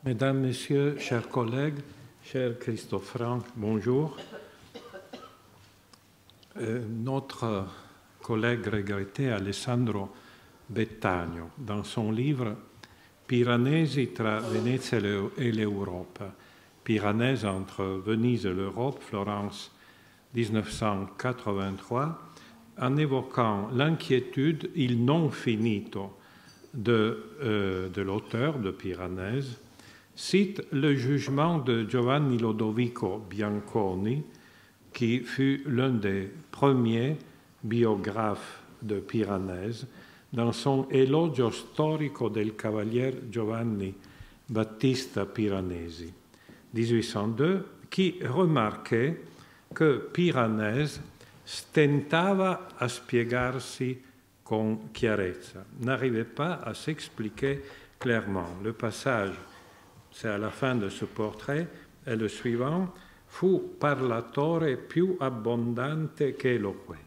Mesdames, Messieurs, chers collègues, cher Christophe Franck, bonjour. Notre collègue regretté Alessandro Bettagno, dans son livre Piranesi tra Venezia et l'Europe, Piranèse entre Venise et l'Europe, Florence 1983, en évoquant l'inquiétude il non finito de l'auteur de Piranèse, cite le jugement de Giovanni Lodovico Bianconi, qui fut l'un des premiers biographes de Piranèse, dans son Elogio storico del Cavalier Giovanni Battista Piranesi, 1802, qui remarquait que Piranèse stentava a spiegarsi con chiarezza, n'arrivait pas à s'expliquer clairement. Le passage, c'est à la fin de ce portrait, est le suivant: fu parlatore più abbondante che eloquente.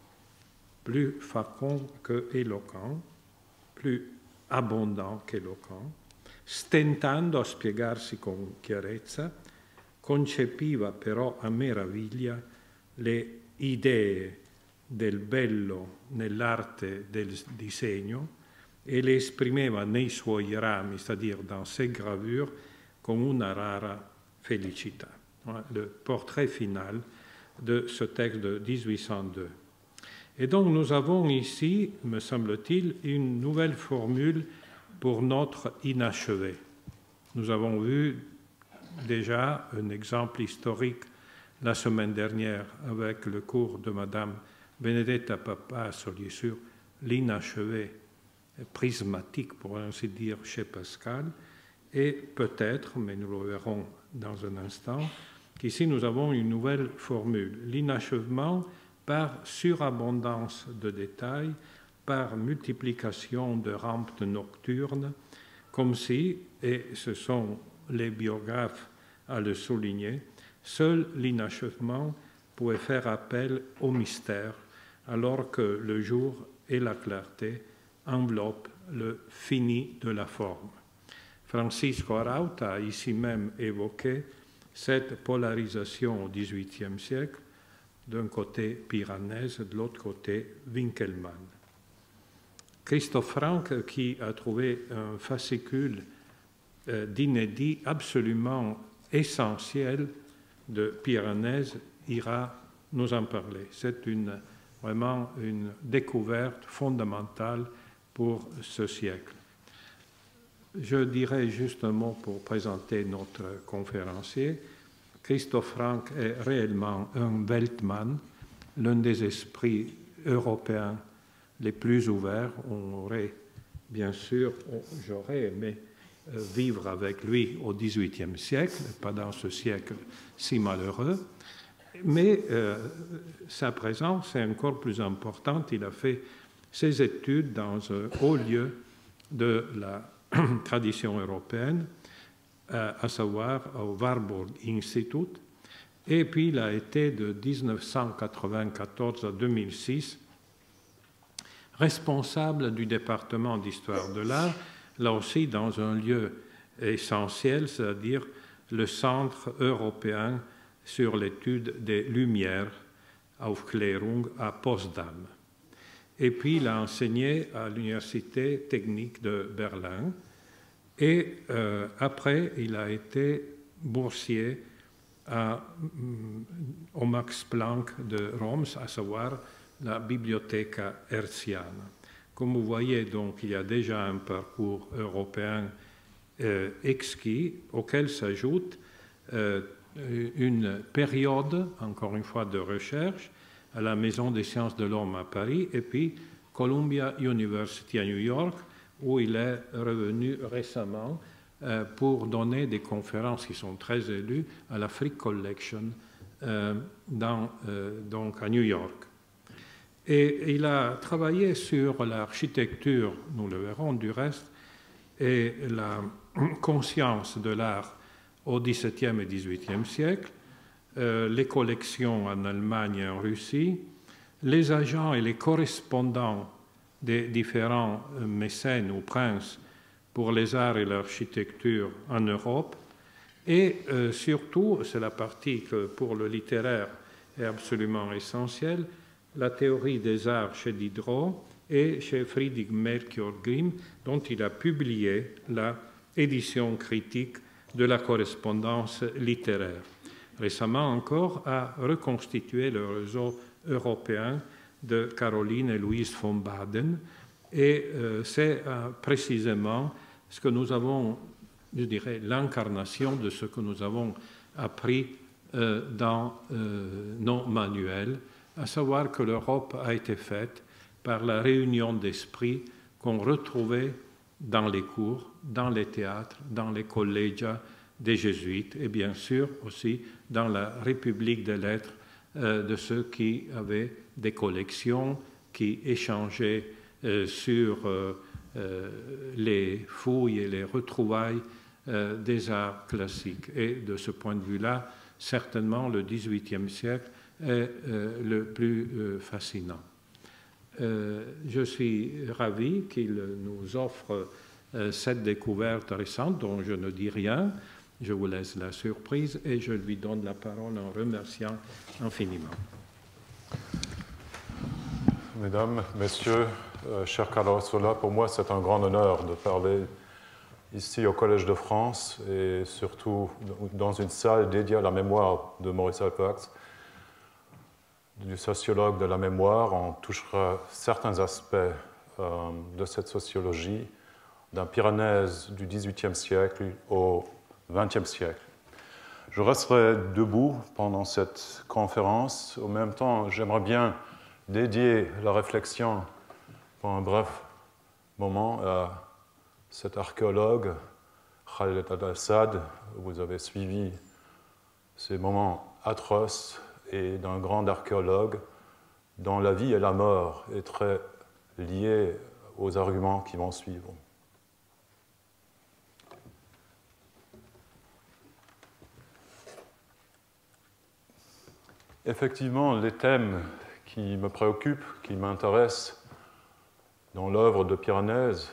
Plus facond que éloquent, plus abondant qu'éloquent, stentando a spiegarsi con chiarezza, concepiva però a meraviglia le idee del bello nell'arte del disegno e le esprimeva nei suoi rami, c'est-à-dire dans ses gravures, con una rara felicità. Le portrait final de ce texte de 1802. Et donc nous avons ici, me semble-t-il, une nouvelle formule pour notre inachevé. Nous avons vu déjà un exemple historique la semaine dernière avec le cours de Madame Benedetta Pappassoli sur l'inachevé prismatique, pour ainsi dire, chez Pascal, et peut-être, mais nous le verrons dans un instant, qu'ici nous avons une nouvelle formule, l'inachèvement par surabondance de détails, par multiplication de rampes nocturnes, comme si, et ce sont les biographes à le souligner, seul l'inachèvement pouvait faire appel au mystère, alors que le jour et la clarté enveloppent le fini de la forme. Francisco Araut a ici même évoqué cette polarisation au XVIIIe siècle, d'un côté Piranèse, de l'autre côté Winckelmann. Christophe Franck, qui a trouvé un fascicule d'inédits absolument essentiel de Piranèse, ira nous en parler. C'est vraiment une découverte fondamentale pour ce siècle. Je dirais juste un mot pour présenter notre conférencier. Christophe Franck est réellement un Weltmann, l'un des esprits européens les plus ouverts. On aurait, bien sûr, j'aurais aimé vivre avec lui au XVIIIe siècle, pas dans ce siècle si malheureux, mais sa présence est encore plus importante. Il a fait ses études dans un haut lieu de la tradition européenne, à savoir au Warburg Institute, et puis il a été de 1994 à 2006 responsable du département d'histoire de l'art, là aussi dans un lieu essentiel, c'est-à-dire le Centre européen sur l'étude des Lumières, Aufklärung, à Potsdam. Et puis il a enseigné à l'Université technique de Berlin. Et après, il a été boursier au Max Planck de Reims, à savoir la Bibliotheca Hertziana. Comme vous voyez, donc, il y a déjà un parcours européen exquis, auquel s'ajoute une période, encore une fois, de recherche à la Maison des sciences de l'homme à Paris, et puis Columbia University à New York, où il est revenu récemment pour donner des conférences qui sont très élues à la Frick Collection donc à New York. Et il a travaillé sur l'architecture, nous le verrons du reste, et la conscience de l'art au XVIIe et XVIIIe siècle, les collections en Allemagne et en Russie, les agents et les correspondants des différents mécènes ou princes pour les arts et l'architecture en Europe. Et surtout, c'est la partie que pour le littéraire est absolument essentielle, la théorie des arts chez Diderot et chez Friedrich Melchior Grimm, dont il a publié la édition critique de la correspondance littéraire. Récemment encore, a reconstitué le réseau européen de Caroline et Louise von Baden, et c'est précisément ce que nous avons, je dirais, l'incarnation de ce que nous avons appris dans nos manuels, à savoir que l'Europe a été faite par la réunion d'esprit qu'on retrouvait dans les cours, dans les théâtres, dans les collegia des jésuites et bien sûr aussi dans la République des lettres de ceux qui avaient des collections, qui échangeaient sur les fouilles et les retrouvailles des arts classiques. Et de ce point de vue-là, certainement le XVIIIe siècle est le plus fascinant. Je suis ravi qu'il nous offre cette découverte récente dont je ne dis rien. Je vous laisse la surprise et je lui donne la parole en remerciant infiniment. Mesdames, Messieurs, cher Carlo Sola, pour moi c'est un grand honneur de parler ici au Collège de France et surtout dans une salle dédiée à la mémoire de Maurice Aelpfax. Du sociologue de la mémoire, on touchera certains aspects de cette sociologie d'un Piranèse du XVIIIe siècle au XXe siècle. Je resterai debout pendant cette conférence. Au même temps, j'aimerais bien dédier la réflexion pour un bref moment à cet archéologue, Khaled al-Assad. Vous avez suivi ces moments atroces et d'un grand archéologue dont la vie et la mort est très liée aux arguments qui vont suivre. Effectivement, les thèmes qui me préoccupent, qui m'intéressent dans l'œuvre de Piranèse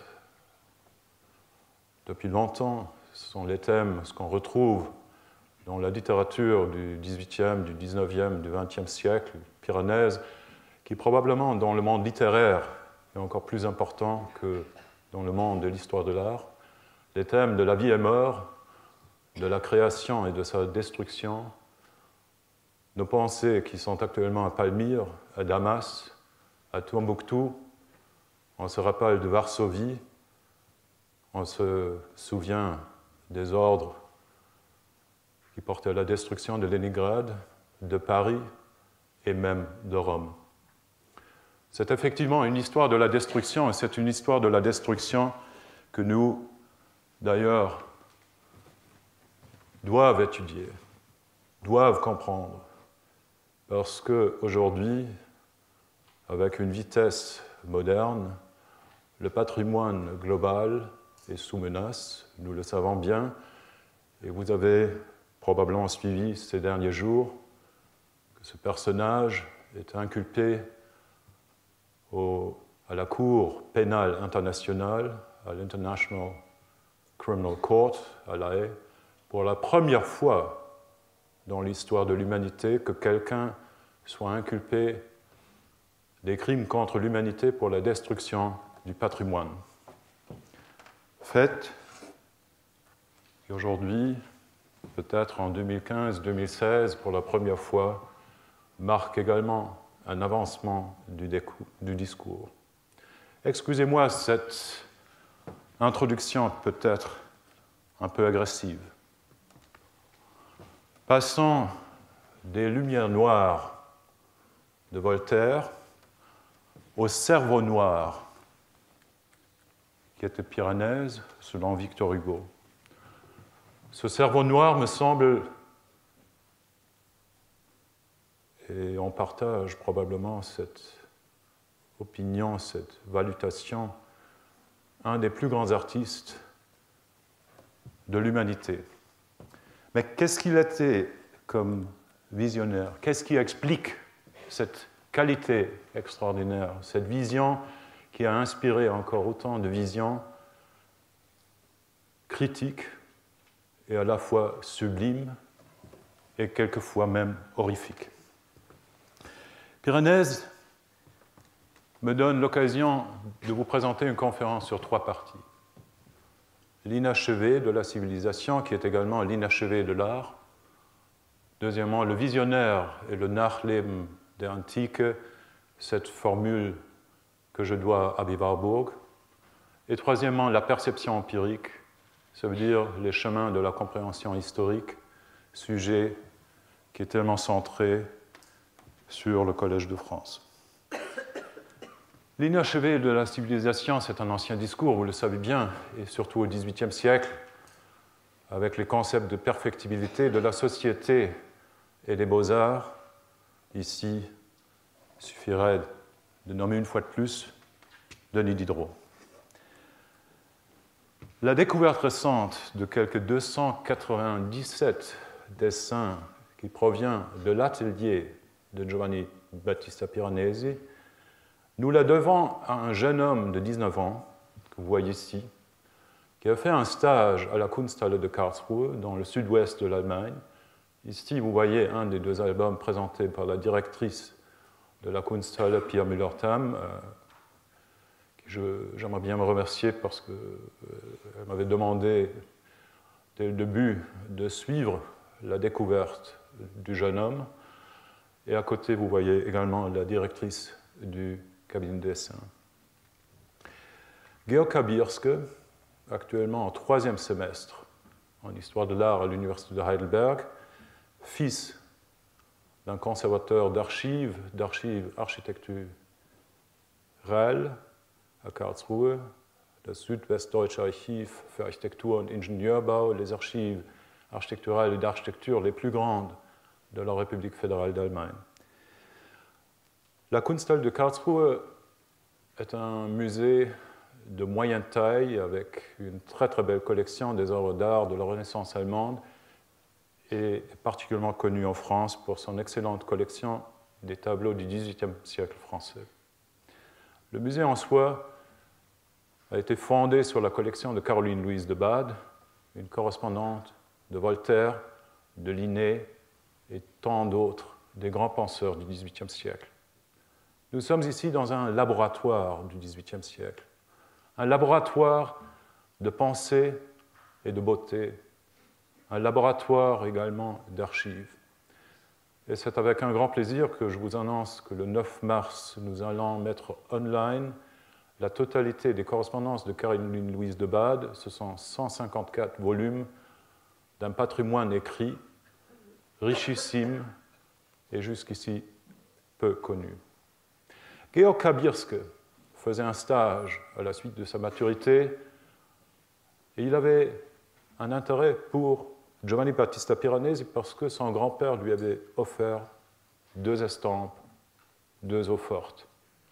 depuis longtemps, ce sont les thèmes, ce qu'on retrouve dans la littérature du XVIIIe, du XIXe, du XXe siècle, Piranèse, qui probablement dans le monde littéraire est encore plus important que dans le monde de l'histoire de l'art, les thèmes de la vie et mort, de la création et de sa destruction, nos pensées qui sont actuellement à Palmyre, à Damas, à Tombouctou, on se rappelle de Varsovie, on se souvient des ordres qui portaient à la destruction de Leningrad, de Paris et même de Rome. C'est effectivement une histoire de la destruction, et c'est une histoire de la destruction que nous, d'ailleurs, doivent étudier, doivent comprendre. Parce qu'aujourd'hui, avec une vitesse moderne, le patrimoine global est sous menace, nous le savons bien, et vous avez probablement suivi ces derniers jours que ce personnage est inculpé à la Cour pénale internationale, à l'International Criminal Court, à La Haye, pour la première fois dans l'histoire de l'humanité que quelqu'un soit inculpé des crimes contre l'humanité pour la destruction du patrimoine. Fait qui aujourd'hui, peut-être en 2015-2016, pour la première fois, marque également un avancement du discours. Excusez-moi cette introduction peut-être un peu agressive. Passons des Lumières noires de Voltaire au cerveau noir qui était Piranèse, selon Victor Hugo. Ce cerveau noir me semble, et on partage probablement cette opinion, cette valutation, un des plus grands artistes de l'humanité. Mais qu'est-ce qu'il était comme visionnaire? Qu'est-ce qui explique cette qualité extraordinaire, cette vision qui a inspiré encore autant de visions critique et à la fois sublime et quelquefois même horrifique. Piranèse me donne l'occasion de vous présenter une conférence sur 3 parties. L'inachevé de la civilisation, qui est également l'inachevé de l'art. Deuxièmement, le visionnaire et le Nachleben der Antike, cette formule que je dois à Abbé Warburg. Et troisièmement, la perception empirique, ça veut dire les chemins de la compréhension historique, sujet qui est tellement centré sur le Collège de France. L'inachevé de la civilisation, c'est un ancien discours, vous le savez bien, et surtout au XVIIIe siècle, avec les concepts de perfectibilité de la société et des beaux-arts. Ici, il suffirait de nommer une fois de plus Denis Diderot. La découverte récente de quelques 297 dessins qui provient de l'atelier de Giovanni Battista Piranesi, nous la devons à un jeune homme de 19 ans, que vous voyez ici, qui a fait un stage à la Kunsthalle de Karlsruhe, dans le sud-ouest de l'Allemagne. Ici, vous voyez un des 2 albums présentés par la directrice de la Kunsthalle, Pia Müller-Tam. J'aimerais bien me remercier parce qu'elle m'avait demandé dès le début de suivre la découverte du jeune homme. Et à côté, vous voyez également la directrice du cabinet de dessin. Georg Kabirske, actuellement en 3e semestre en histoire de l'art à l'université de Heidelberg, fils d'un conservateur d'archives architecturales à Karlsruhe, das Südwestdeutsche Archiv für Architektur und Ingenieurbau, les archives architecturales et d'architecture les plus grandes de la République fédérale d'Allemagne. La Kunsthalle de Karlsruhe est un musée de moyenne taille avec une très très belle collection des œuvres d'art de la Renaissance allemande et est particulièrement connu en France pour son excellente collection des tableaux du XVIIIe siècle français. Le musée en soi a été fondé sur la collection de Caroline Louise de Bade, une correspondante de Voltaire, de Linné et tant d'autres, des grands penseurs du XVIIIe siècle. Nous sommes ici dans un laboratoire du XVIIIe siècle, un laboratoire de pensée et de beauté, un laboratoire également d'archives. Et c'est avec un grand plaisir que je vous annonce que le 9 mars, nous allons mettre online la totalité des correspondances de Caroline Louise de Bade. Ce sont 154 volumes d'un patrimoine écrit richissime et jusqu'ici peu connu. Georg Kabirske faisait un stage à la suite de sa maturité et il avait un intérêt pour Giovanni Battista Piranesi parce que son grand-père lui avait offert 2 estampes, 2 eaux-fortes.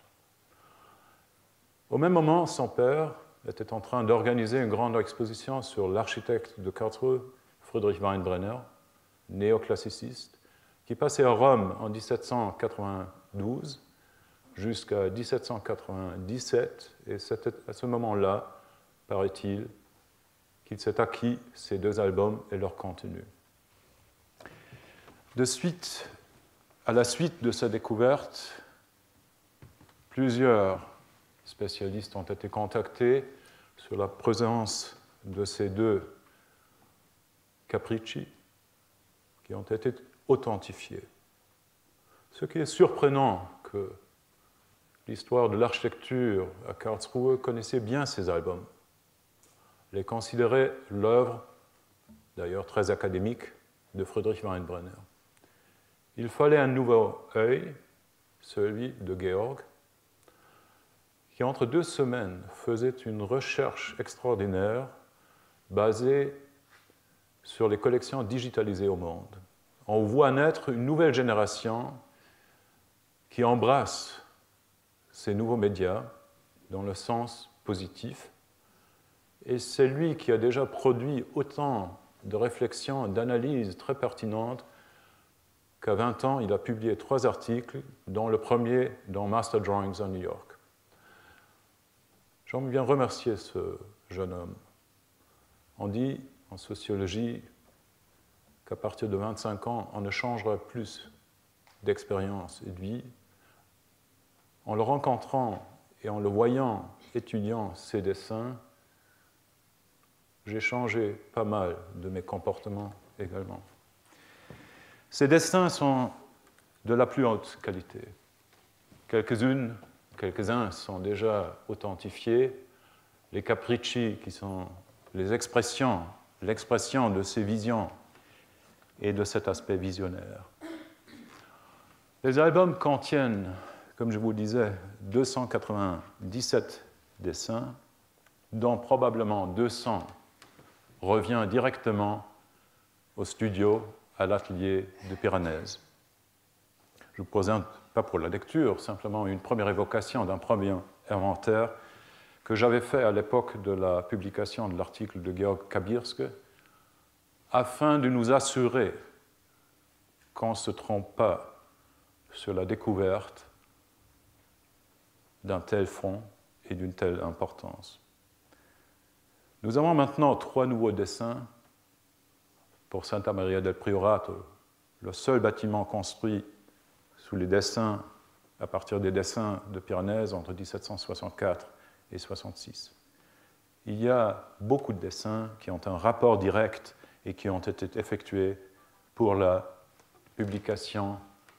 Au même moment, son père était en train d'organiser une grande exposition sur l'architecte de Karlsruhe, Friedrich Weinbrenner, néoclassiciste, qui passait à Rome en 1792 jusqu'à 1797, et c'est à ce moment-là, paraît-il, qu'il s'est acquis ces 2 albums et leur contenu. À la suite de sa découverte, plusieurs spécialistes ont été contactés sur la présence de ces 2 capricci qui ont été authentifiés. Ce qui est surprenant que l'histoire de l'architecture à Karlsruhe connaissait bien ces albums, les considérait l'œuvre, d'ailleurs très académique, de Friedrich Weinbrenner. Il fallait un nouveau œil, celui de Georg, qui entre 2 semaines faisait une recherche extraordinaire basée sur les collections digitalisées au monde. On voit naître une nouvelle génération qui embrasse ces nouveaux médias dans le sens positif. Et c'est lui qui a déjà produit autant de réflexions, d'analyses très pertinentes qu'à 20 ans, il a publié 3 articles, dont le premier dans Master Drawings à New York. J'aimerais bien remercier ce jeune homme On dit en sociologie qu'à partir de 25 ans, on ne changera plus d'expérience et de vie. En le rencontrant et en le voyant, étudiant ses dessins, j'ai changé pas mal de mes comportements également. Ces dessins sont de la plus haute qualité. Quelques-uns sont déjà authentifiés. Les capricci, qui sont l'expression de ces visions et de cet aspect visionnaire. Les albums contiennent, comme je vous disais, 297 dessins, dont probablement 200 revient directement au studio, à l'atelier de Piranèse. Je vous présente, pas pour la lecture, simplement une première évocation d'un premier inventaire que j'avais fait à l'époque de la publication de l'article de Georg Kabirske, afin de nous assurer qu'on ne se trompe pas sur la découverte d'un tel fond et d'une telle importance. Nous avons maintenant 3 nouveaux dessins pour Santa Maria del Priorato, le seul bâtiment construit sous les dessins, à partir des dessins de Piranèse entre 1764 et 66. Il y a beaucoup de dessins qui ont un rapport direct et qui ont été effectués pour la publication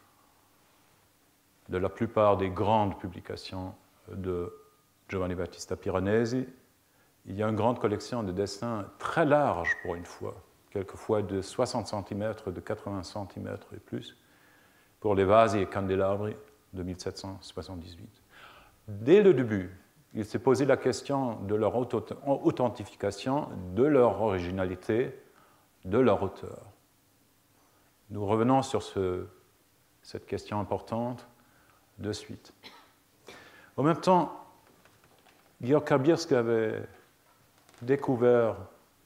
de la plupart des grandes publications de Giovanni Battista Piranesi. Il y a une grande collection de dessins très larges pour une fois, quelquefois de 60 cm, de 80 cm et plus, pour les vases et candelabri de 1778. Dès le début, il s'est posé la question de leur authentification, de leur originalité, de leur auteur. Nous revenons sur cette question importante de suite. En même temps, Georg Kabirske avait découvert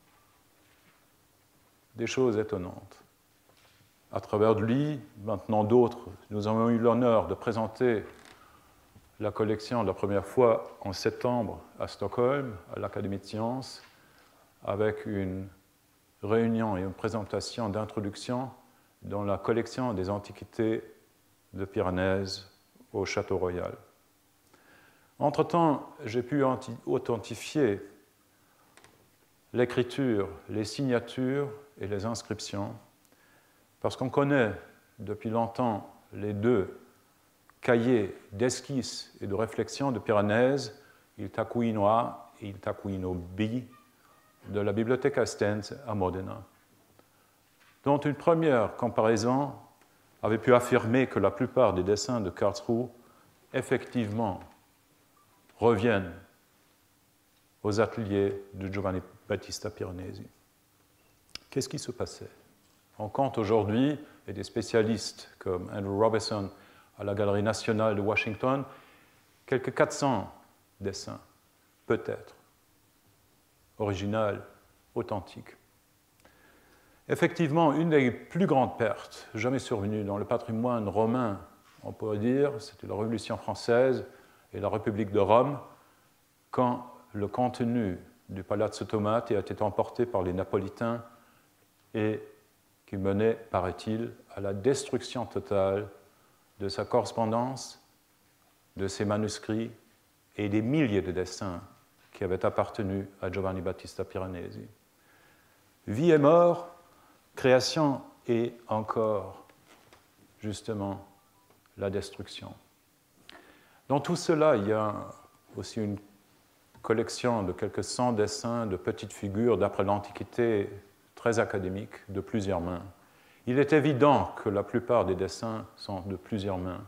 des choses étonnantes. À travers de lui, maintenant d'autres, nous avons eu l'honneur de présenter la collection la première fois en septembre à Stockholm, à l'Académie de sciences, avec une réunion et une présentation d'introduction dans la collection des antiquités de Piranèse au Château Royal. Entre-temps, j'ai pu authentifier l'écriture, les signatures et les inscriptions, parce qu'on connaît depuis longtemps les 2 cahiers d'esquisses et de réflexion de Piranèse, il Taccuino A et il Taccuino B, de la Bibliothèque Astense à Modena, dont une première comparaison avait pu affirmer que la plupart des dessins de Karlsruhe effectivement reviennent aux ateliers de Giovanni Battista Piranesi. Qu'est-ce qui se passait? On compte aujourd'hui, et des spécialistes comme Andrew Robertson à la Galerie nationale de Washington, quelques 400 dessins, peut-être, originaux, authentiques. Effectivement, une des plus grandes pertes jamais survenues dans le patrimoine romain, on pourrait dire, c'était la Révolution française et la République de Rome, quand le contenu du Palazzo Tomati a été emporté par les Napolitains et qui menait, paraît-il, à la destruction totale de sa correspondance, de ses manuscrits et des milliers de dessins qui avaient appartenu à Giovanni Battista Piranesi. Vie et mort, création et encore, justement, la destruction. Dans tout cela, il y a aussi une collection de quelques 100 dessins de petites figures d'après l'Antiquité, très académiques, de plusieurs mains. Il est évident que la plupart des dessins sont de plusieurs mains.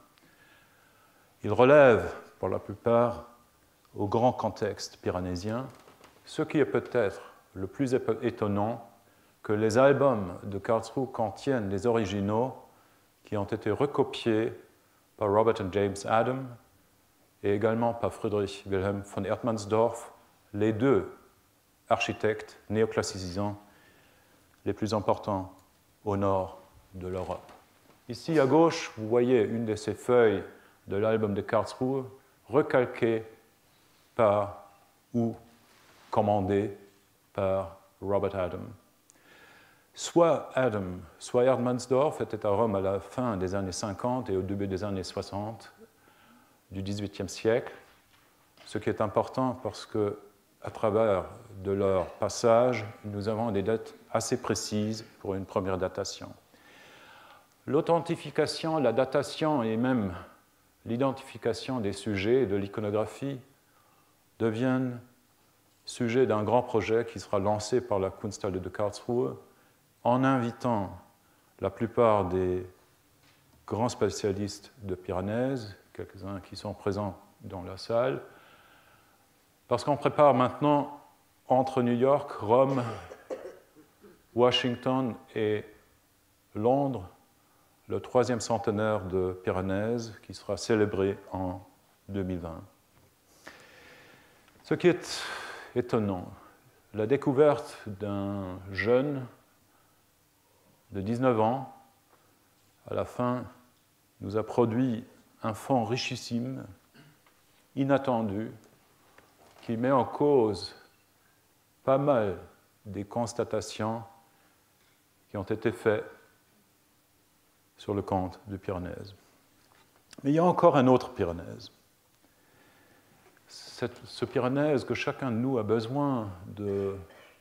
Ils relèvent, pour la plupart, au grand contexte piranésien, ce qui est peut-être le plus étonnant, que les albums de Karlsruhe contiennent les originaux qui ont été recopiés par Robert and James Adam et également par Friedrich Wilhelm von Erdmannsdorff, les 2 architectes néoclassicisants les plus importants au nord de l'Europe. Ici à gauche, vous voyez une de ces feuilles de l'album de Karlsruhe recalquée par ou commandée par Robert Adam. Soit Adam, soit Hermannsdorff était à Rome à la fin des années 50 et au début des années 60 du XVIIIe siècle, ce qui est important parce que, à travers de leur passage, nous avons des dates assez précises pour une première datation. L'authentification, la datation et même l'identification des sujets de l'iconographie deviennent sujets d'un grand projet qui sera lancé par la Kunsthalle de Karlsruhe en invitant la plupart des grands spécialistes de Piranèse, quelques-uns qui sont présents dans la salle, parce qu'on prépare maintenant entre New York, Rome, Washington et Londres le 3e centenaire de Piranèse qui sera célébré en 2020. Ce qui est étonnant, la découverte d'un jeune de 19 ans, à la fin, nous a produit un fonds richissime, inattendu, qui met en cause pas mal des constatations qui ont été faites sur le compte de Piranèse. Mais il y a encore un autre Piranèse. Ce Piranèse que chacun de nous a besoin de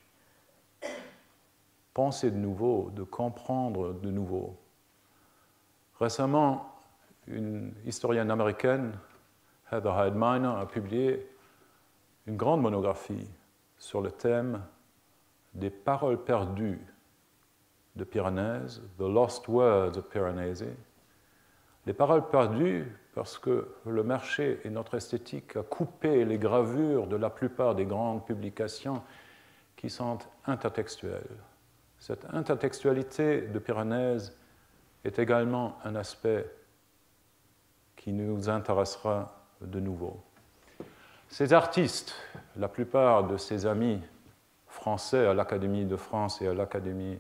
penser de nouveau, de comprendre de nouveau. Récemment, une historienne américaine, Heather Hyde Miner, a publié une grande monographie sur le thème des paroles perdues de Piranèse, The Lost Words of Piranesi. Les paroles perdues parce que le marché et notre esthétique a coupé les gravures de la plupart des grandes publications qui sont intertextuelles. Cette intertextualité de Piranèse est également un aspect qui nous intéressera de nouveau. Ces artistes, la plupart de ses amis français à l'Académie de France et à l'Académie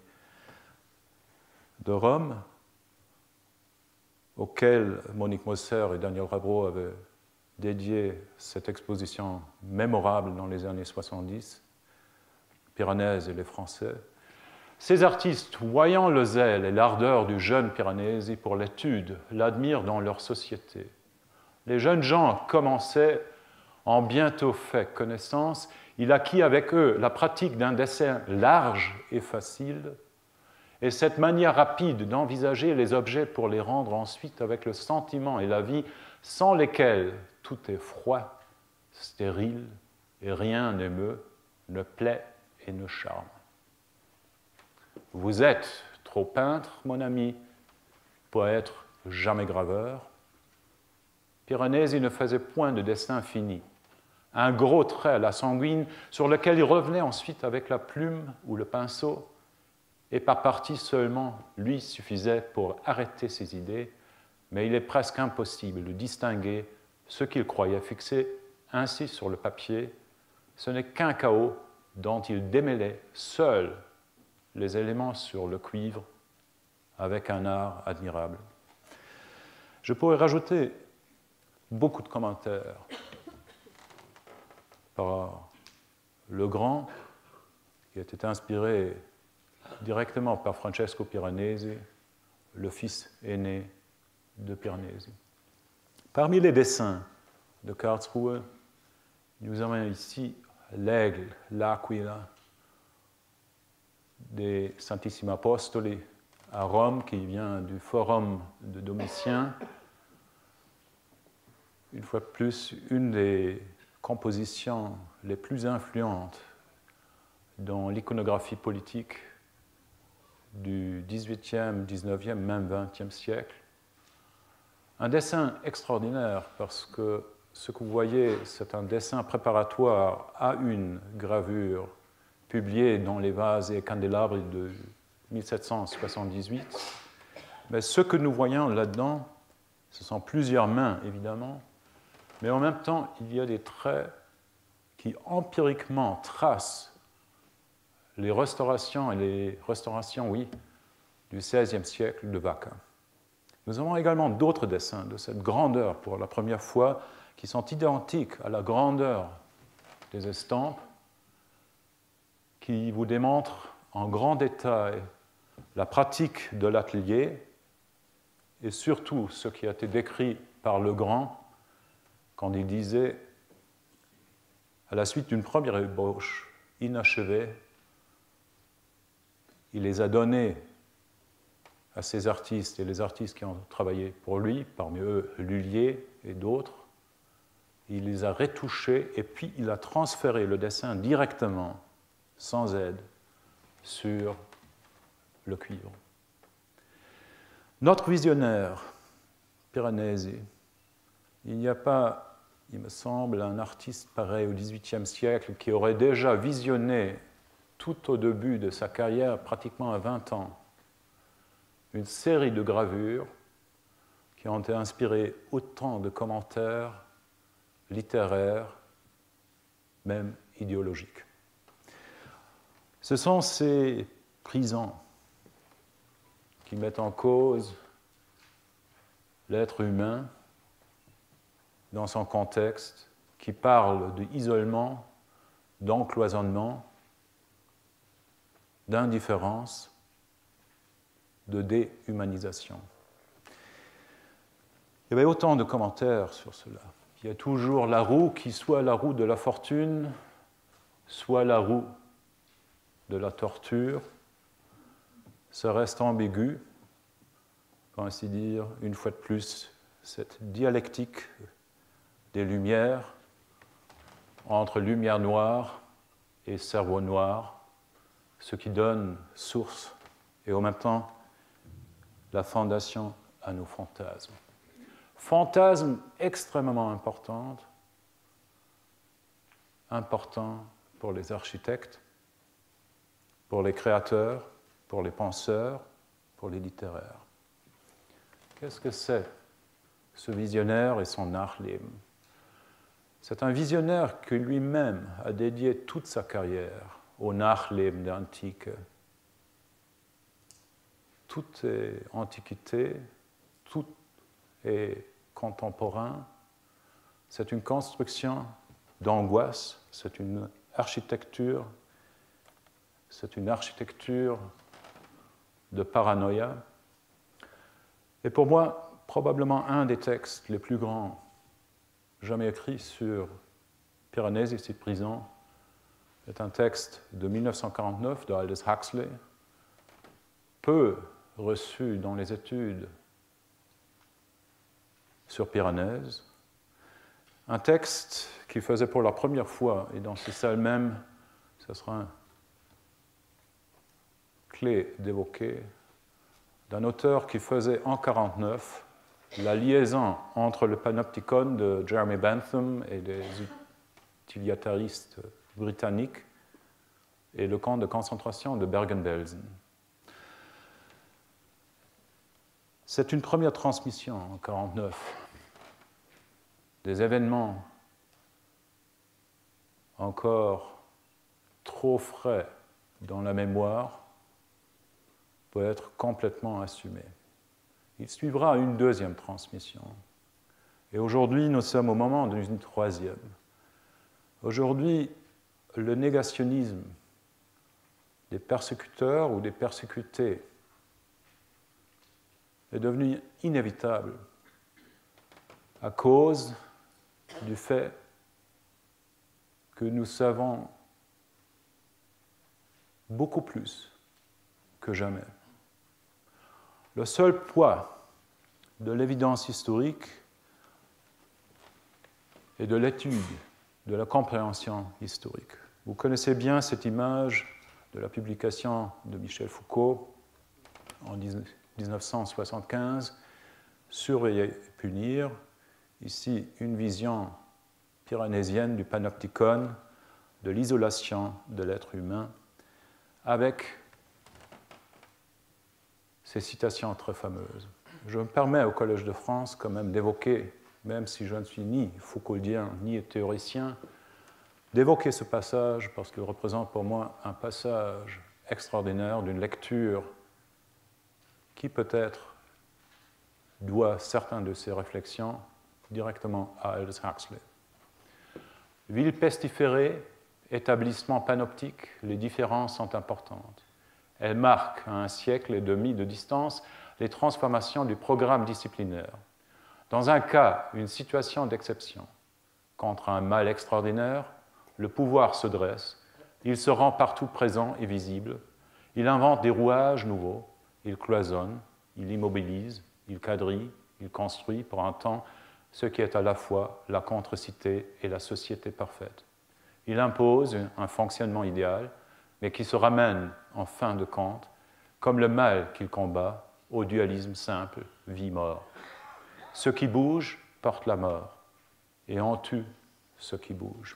de Rome, auxquels Monique Moser et Daniel Rabreau avaient dédié cette exposition mémorable dans les années 70, Piranèse et les Français. Ces artistes, voyant le zèle et l'ardeur du jeune Piranesi pour l'étude, l'admirent dans leur société. Les jeunes gens commençaient en bientôt fait connaissance. Il acquit avec eux la pratique d'un dessin large et facile, et cette manière rapide d'envisager les objets pour les rendre ensuite avec le sentiment et la vie sans lesquels tout est froid, stérile, et rien n'émeut, ne plaît et ne charme. Vous êtes trop peintre, mon ami, pour être jamais graveur. Piranesi ne faisait point de dessin fini. Un gros trait à la sanguine sur lequel il revenait ensuite avec la plume ou le pinceau, et par partie seulement lui suffisait pour arrêter ses idées, mais il est presque impossible de distinguer ce qu'il croyait fixé ainsi sur le papier. Ce n'est qu'un chaos dont il démêlait seul les éléments sur le cuivre avec un art admirable. Je pourrais rajouter beaucoup de commentaires par Le Grand, qui a été inspiré directement par Francesco Piranesi, le fils aîné de Piranesi. Parmi les dessins de Karlsruhe, nous avons ici l'aigle, l'aquila des Santissimi Apostoli à Rome, qui vient du Forum de Domitien. Une fois de plus, une des compositions les plus influentes dans l'iconographie politique du XVIIIe, XIXe, même XXe siècle. Un dessin extraordinaire parce que ce que vous voyez, c'est un dessin préparatoire à une gravure publiée dans les vases et candélabres de 1778. Mais ce que nous voyons là-dedans, ce sont plusieurs mains, évidemment, mais en même temps, il y a des traits qui empiriquement tracent les restaurations, oui, du XVIe siècle de Vacca. Nous avons également d'autres dessins de cette grandeur, pour la première fois, qui sont identiques à la grandeur des estampes, qui vous démontre en grand détail la pratique de l'atelier et surtout ce qui a été décrit par Legrand quand il disait, à la suite d'une première ébauche inachevée, il les a donnés à ces artistes et les artistes qui ont travaillé pour lui, parmi eux Lullier et d'autres. Il les a retouchés et puis il a transféré le dessin directement, sans aide, sur le cuivre. Notre visionnaire, Piranesi, il n'y a pas, il me semble, un artiste pareil au XVIIIe siècle qui aurait déjà visionné tout au début de sa carrière, pratiquement à 20 ans, une série de gravures qui ont été inspirées autant de commentaires littéraires, même idéologiques. Ce sont ces prisons qui mettent en cause l'être humain dans son contexte, qui parlent d'isolement, d'encloisonnement, d'indifférence, de déhumanisation. Il y avait autant de commentaires sur cela. Il y a toujours la roue qui soit la roue de la fortune, soit la roue de la torture. Ça reste ambigu, pour ainsi dire, une fois de plus, cette dialectique des lumières entre lumière noire et cerveau noir, ce qui donne source et en même temps la fondation à nos fantasmes. Fantasmes extrêmement important pour les architectes, pour les créateurs, pour les penseurs, pour les littéraires. Qu'est-ce que c'est, ce visionnaire et son Nachleben? C'est un visionnaire qui lui-même a dédié toute sa carrière au Nachleben der Antike. Tout est antiquité, tout est contemporain. C'est une construction d'angoisse, c'est une architecture de paranoïa. Et pour moi, probablement un des textes les plus grands jamais écrits sur Piranesi et ses prisons est un texte de 1949 de Aldous Huxley, peu reçu dans les études sur Piranèse, un texte qui faisait pour la première fois, et dans ces salles même, ce sera un clé d'évoquer, d'un auteur qui faisait en 1949 la liaison entre le panopticon de Jeremy Bentham et des utilitaristes britanniques et le camp de concentration de Bergen-Belsen. C'est une première transmission en 1949 des événements encore trop frais dans la mémoire pour être complètement assumés. Il suivra une deuxième transmission. Et aujourd'hui, nous sommes au moment d'une troisième. Aujourd'hui, le négationnisme des persécuteurs ou des persécutés est devenu inévitable à cause du fait que nous savons beaucoup plus que jamais. Le seul poids de l'évidence historique et de l'étude, de la compréhension historique. Vous connaissez bien cette image de la publication de Michel Foucault en 1975, Surveiller et punir. Ici, une vision piranésienne du panopticon, de l'isolation de l'être humain, avec ces citations très fameuses. Je me permets au Collège de France quand même d'évoquer, même si je ne suis ni Foucaultien ni théoricien, d'évoquer ce passage parce qu'il représente pour moi un passage extraordinaire d'une lecture qui peut-être doit certaines de ses réflexions directement à Aldous Huxley. Ville pestiférée établissement panoptique, les différences sont importantes. Elles marquent à 1,5 siècle de distance les transformations du programme disciplinaire. Dans un cas, une situation d'exception. Contre un mal extraordinaire, le pouvoir se dresse, il se rend partout présent et visible, il invente des rouages nouveaux, il cloisonne, il immobilise, il quadrille, il construit pour un temps ce qui est à la fois la contre-cité et la société parfaite. Il impose un fonctionnement idéal, mais qui se ramène, en fin de compte, comme le mal qu'il combat, au dualisme simple, vie-mort. Ce qui bouge porte la mort, et on tue ce qui bouge.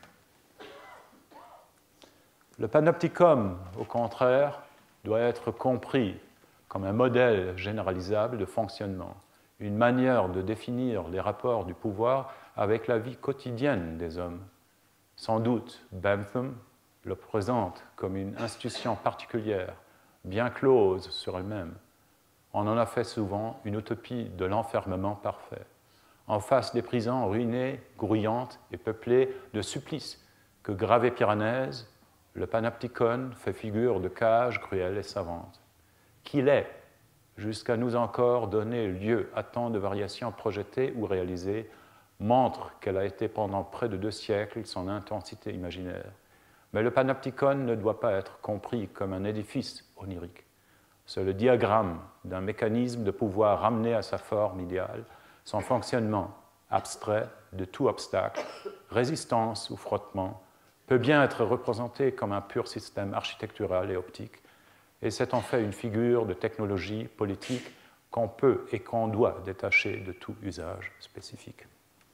Le panopticon, au contraire, doit être compris comme un modèle généralisable de fonctionnement, une manière de définir les rapports du pouvoir avec la vie quotidienne des hommes. Sans doute, Bentham le présente comme une institution particulière, bien close sur elle-même. On en a fait souvent une utopie de l'enfermement parfait, en face des prisons ruinées, grouillantes et peuplées de supplices que gravait Piranèse, le panopticon fait figure de cage cruelle et savante. Qu'il est, jusqu'à nous encore donner lieu à tant de variations projetées ou réalisées, montre qu'elle a été pendant près de 2 siècles son intensité imaginaire. Mais le panopticon ne doit pas être compris comme un édifice onirique. C'est le diagramme d'un mécanisme de pouvoir ramené à sa forme idéale, son fonctionnement abstrait de tout obstacle, résistance ou frottement, peut bien être représenté comme un pur système architectural et optique, et c'est en fait une figure de technologie politique qu'on peut et qu'on doit détacher de tout usage spécifique.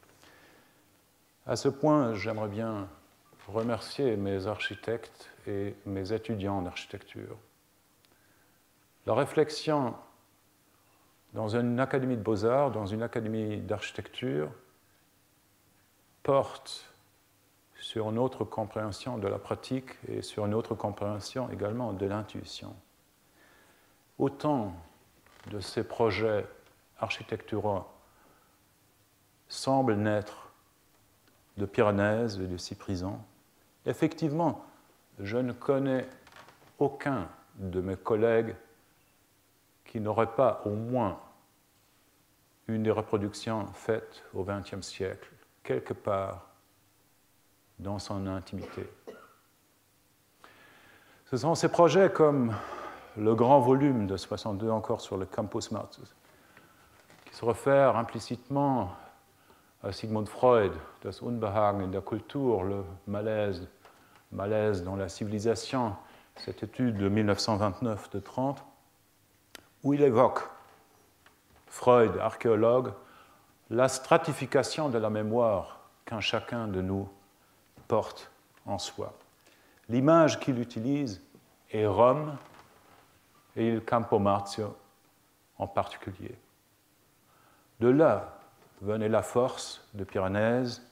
À ce point, j'aimerais bien remercier mes architectes et mes étudiants en architecture. La réflexion dans une académie de beaux-arts, dans une académie d'architecture, porte sur notre compréhension de la pratique et sur notre compréhension également de l'intuition. Autant de ces projets architecturaux semblent naître de Piranèse et de Cyprison. Effectivement, je ne connais aucun de mes collègues qui n'aurait pas au moins une des reproductions faites au XXe siècle, quelque part dans son intimité. Ce sont ces projets comme le grand volume de 62 encore sur le Campus Martius, qui se réfère implicitement à Sigmund Freud, das Unbehagen in der Kultur, le malaise dans la civilisation, cette étude de 1929 de 30, où il évoque, Freud, archéologue, la stratification de la mémoire qu'un chacun de nous porte en soi. L'image qu'il utilise est Rome et il Campo Marzio en particulier. De là venait la force de Piranèse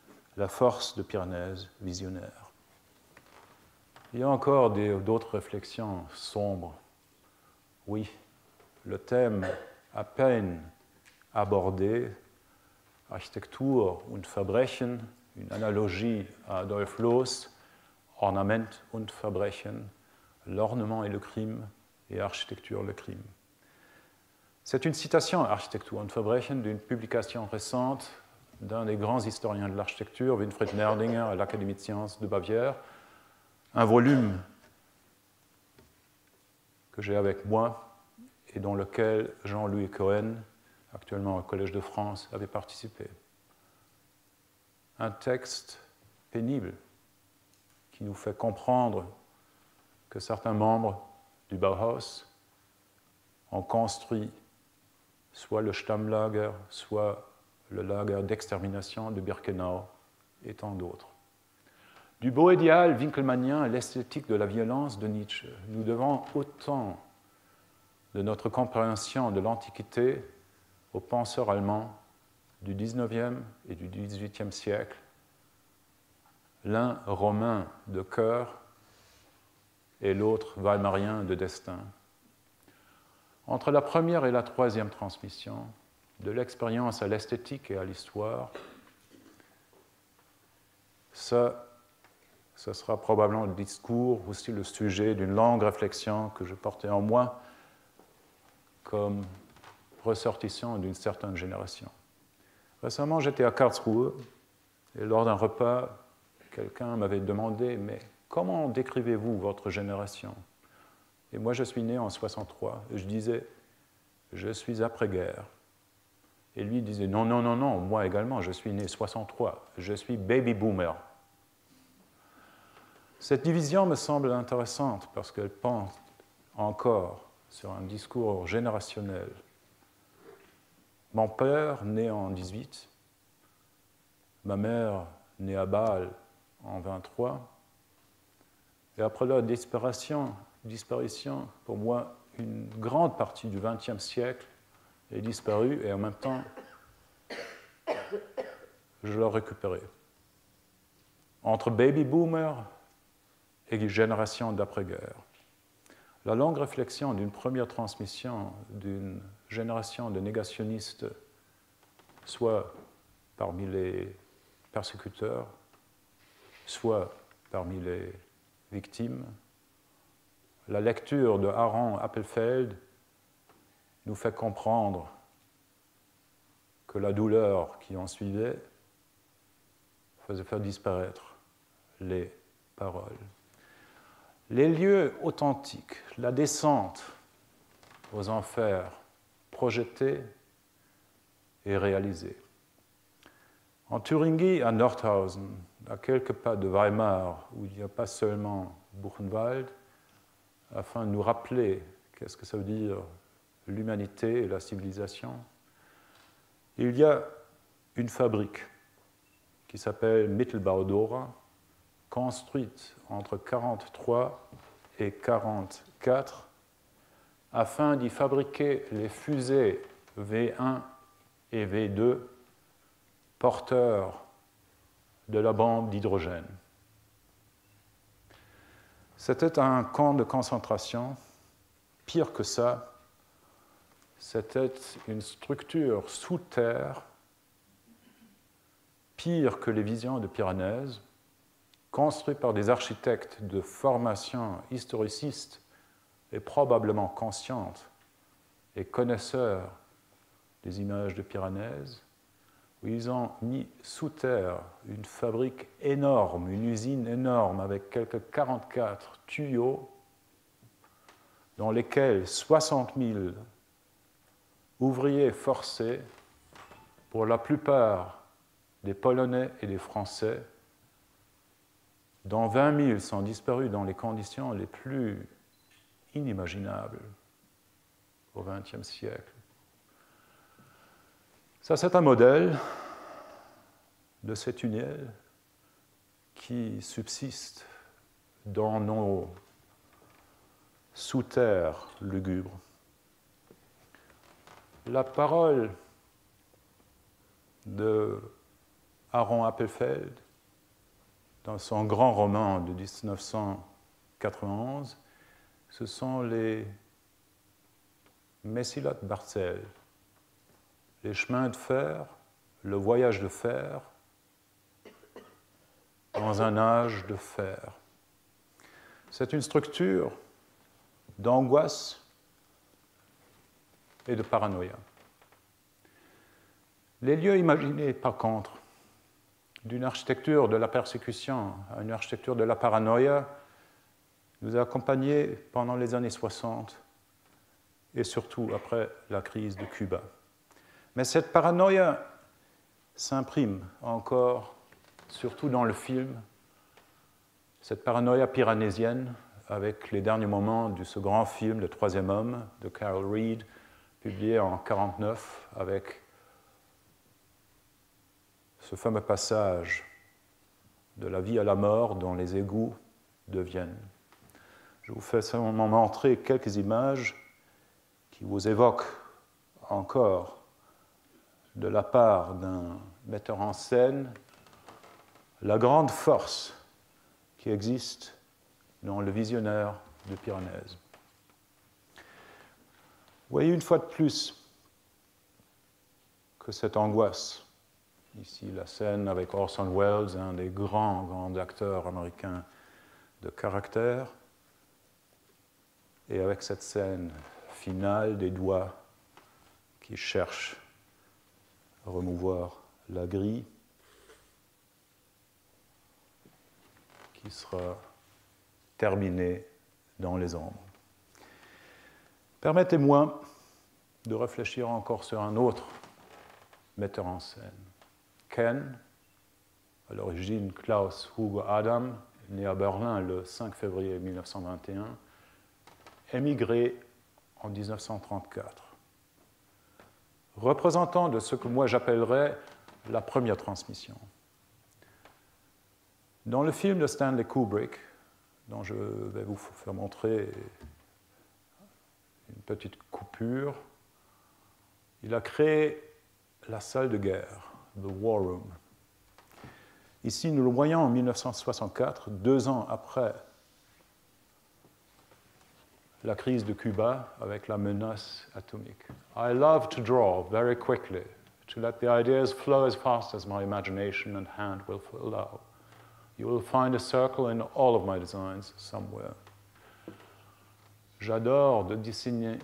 visionnaire. Il y a encore d'autres réflexions sombres. Oui, le thème à peine abordé, Architektur und Verbrechen, une analogie à Adolf Loos, Ornament und Verbrechen, l'ornement et le crime, et architecture, le crime. C'est une citation, Architektur und Verbrechen, d'une publication récente d'un des grands historiens de l'architecture, Winfried Nerdinger, à l'Académie de sciences de Bavière, un volume que j'ai avec moi et dans lequel Jean-Louis Cohen, actuellement au Collège de France, avait participé. Un texte pénible qui nous fait comprendre que certains membres du Bauhaus ont construit soit le Stammlager, soit le lager d'extermination de Birkenau et tant d'autres. Du beau idéal winkelmannien à l'esthétique de la violence de Nietzsche, nous devons autant de notre compréhension de l'Antiquité aux penseurs allemands du XIXe et du XVIIIe siècle, l'un romain de cœur et l'autre weimarien de destin. Entre la première et la troisième transmission, de l'expérience à l'esthétique et à l'histoire, ce ce sera probablement le discours, aussi le sujet d'une longue réflexion que je portais en moi comme ressortissant d'une certaine génération. Récemment, j'étais à Karlsruhe et lors d'un repas, quelqu'un m'avait demandé « Mais comment décrivez-vous votre génération ?» Et moi, je suis né en 63 et je disais « Je suis après-guerre ». Et lui disait « Non, non, non, non, moi également, je suis né 63, je suis baby boomer ». Cette division me semble intéressante parce qu'elle pense encore sur un discours générationnel. Mon père, né en 18, ma mère, née à Bâle en 23, et après leur disparition, pour moi, une grande partie du XXe siècle est disparue et en même temps, je l'ai récupérée. Entre baby boomer et génération d'après-guerre. La longue réflexion d'une première transmission d'une génération de négationnistes, soit parmi les persécuteurs, soit parmi les victimes, la lecture de Aaron Appelfeld nous fait comprendre que la douleur qui en suivait faisait faire disparaître les paroles. Les lieux authentiques, la descente aux enfers projetée et réalisée. En Thuringie, à Nordhausen, à quelques pas de Weimar, où il n'y a pas seulement Buchenwald, afin de nous rappeler qu'est-ce que ça veut dire l'humanité et la civilisation, il y a une fabrique qui s'appelle Mittelbau-Dora, construite entre 1943 et 1944 afin d'y fabriquer les fusées V1 et V2 porteurs de la bombe d'hydrogène. C'était un camp de concentration. Pire que ça, c'était une structure sous terre, pire que les visions de Piranèse, construit par des architectes de formation historiciste et probablement consciente et connaisseurs des images de Piranèse, où ils ont mis sous terre une fabrique énorme, une usine énorme avec quelques 44 tuyaux dans lesquels 60 000 ouvriers forcés, pour la plupart des Polonais et des Français, dont 20 000 sont disparus dans les conditions les plus inimaginables au XXe siècle. Ça, c'est un modèle de ces tunnels qui subsistent dans nos sous-terres lugubres. La parole de Aaron Appelfeld, dans son grand roman de 1991, ce sont les Messilat Barzel, les chemins de fer, le voyage de fer dans un âge de fer. C'est une structure d'angoisse et de paranoïa. Les lieux imaginés, par contre, d'une architecture de la persécution à une architecture de la paranoïa, nous a accompagnés pendant les années 60 et surtout après la crise de Cuba. Mais cette paranoïa s'imprime encore, surtout dans le film, cette paranoïa piranésienne avec les derniers moments de ce grand film, Le Troisième Homme, de Carol Reed, publié en 1949, avec ce fameux passage de la vie à la mort dans les égouts de Vienne. Je vous fais seulement montrer quelques images qui vous évoquent encore de la part d'un metteur en scène la grande force qui existe dans le visionnaire de Piranèse. Vous voyez une fois de plus que cette angoisse Ici, la scène avec Orson Welles, un des grands acteurs américains de caractère. Et avec cette scène finale des doigts qui cherchent à remouvoir la grille, qui sera terminée dans les ombres. Permettez-moi de réfléchir encore sur un autre metteur en scène. Ken, à l'origine Klaus Hugo Adam, né à Berlin le 5 février 1921, émigré en 1934. Représentant de ce que moi j'appellerais la première transmission. Dans le film de Stanley Kubrick, dont je vais vous faire montrer une petite coupure, il a créé la salle de guerre, The War Room. Ici, nous le voyons en 1964, 2 ans après la crise de Cuba avec la menace atomique. I love to draw very quickly, to let the ideas flow as fast as my imagination and hand will allow. You will find a circle in all of my designs somewhere. J'adore de dessiner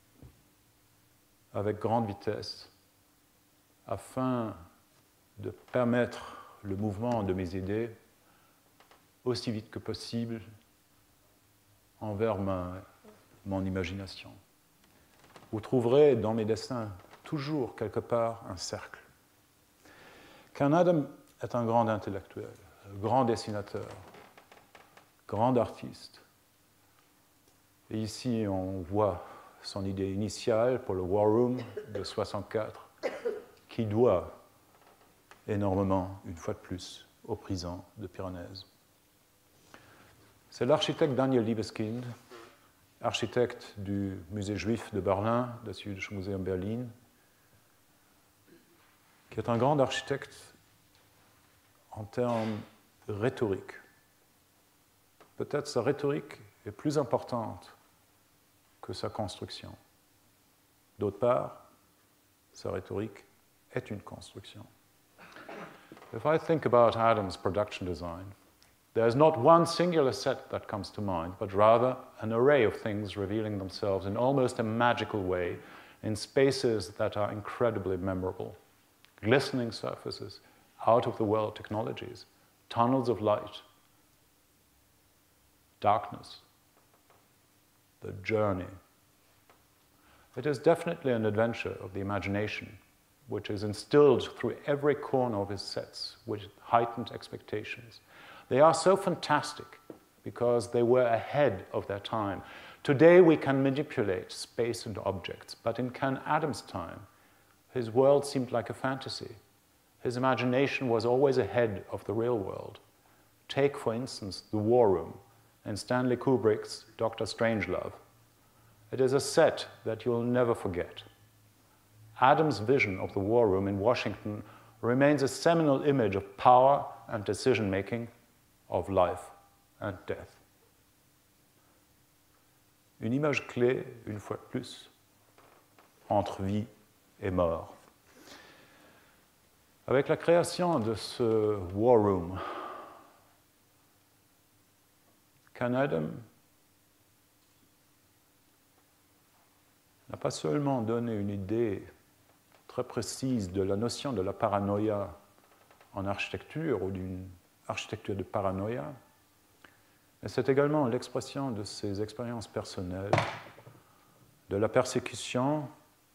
avec grande vitesse afin de permettre le mouvement de mes idées aussi vite que possible envers mon imagination. Vous trouverez dans mes dessins toujours quelque part un cercle. Ken Adam est un grand intellectuel, grand dessinateur, grand artiste. Et ici, on voit son idée initiale pour le War Room de 1964, qui doit énormément, une fois de plus, aux prisons de Piranèse. C'est l'architecte Daniel Libeskind, architecte du musée juif de Berlin, das Jüdische Museum Berlin, qui est un grand architecte en termes rhétoriques. Peut-être sa rhétorique est plus importante que sa construction. D'autre part, sa rhétorique est une construction. If I think about Adam's production design, there's not one singular set that comes to mind, but rather an array of things revealing themselves in almost a magical way in spaces that are incredibly memorable. Glistening surfaces, out-of-the-world technologies, tunnels of light, darkness, the journey. It is definitely an adventure of the imagination, which is instilled through every corner of his sets with heightened expectations. They are so fantastic because they were ahead of their time. Today we can manipulate space and objects, but in Ken Adams' time, his world seemed like a fantasy. His imagination was always ahead of the real world. Take, for instance, The War Room and Stanley Kubrick's Dr. Strangelove. It is a set that you'll never forget. Adams' vision of the War Room in Washington remains a seminal image of power and decision-making, of life and death. Une image clé, une fois de plus, entre vie et mort. Avec la création de ce War Room, Ken Adam n'a pas seulement donné une idée très précise de la notion de la paranoïa en architecture ou d'une architecture de paranoïa, mais c'est également l'expression de ses expériences personnelles, de la persécution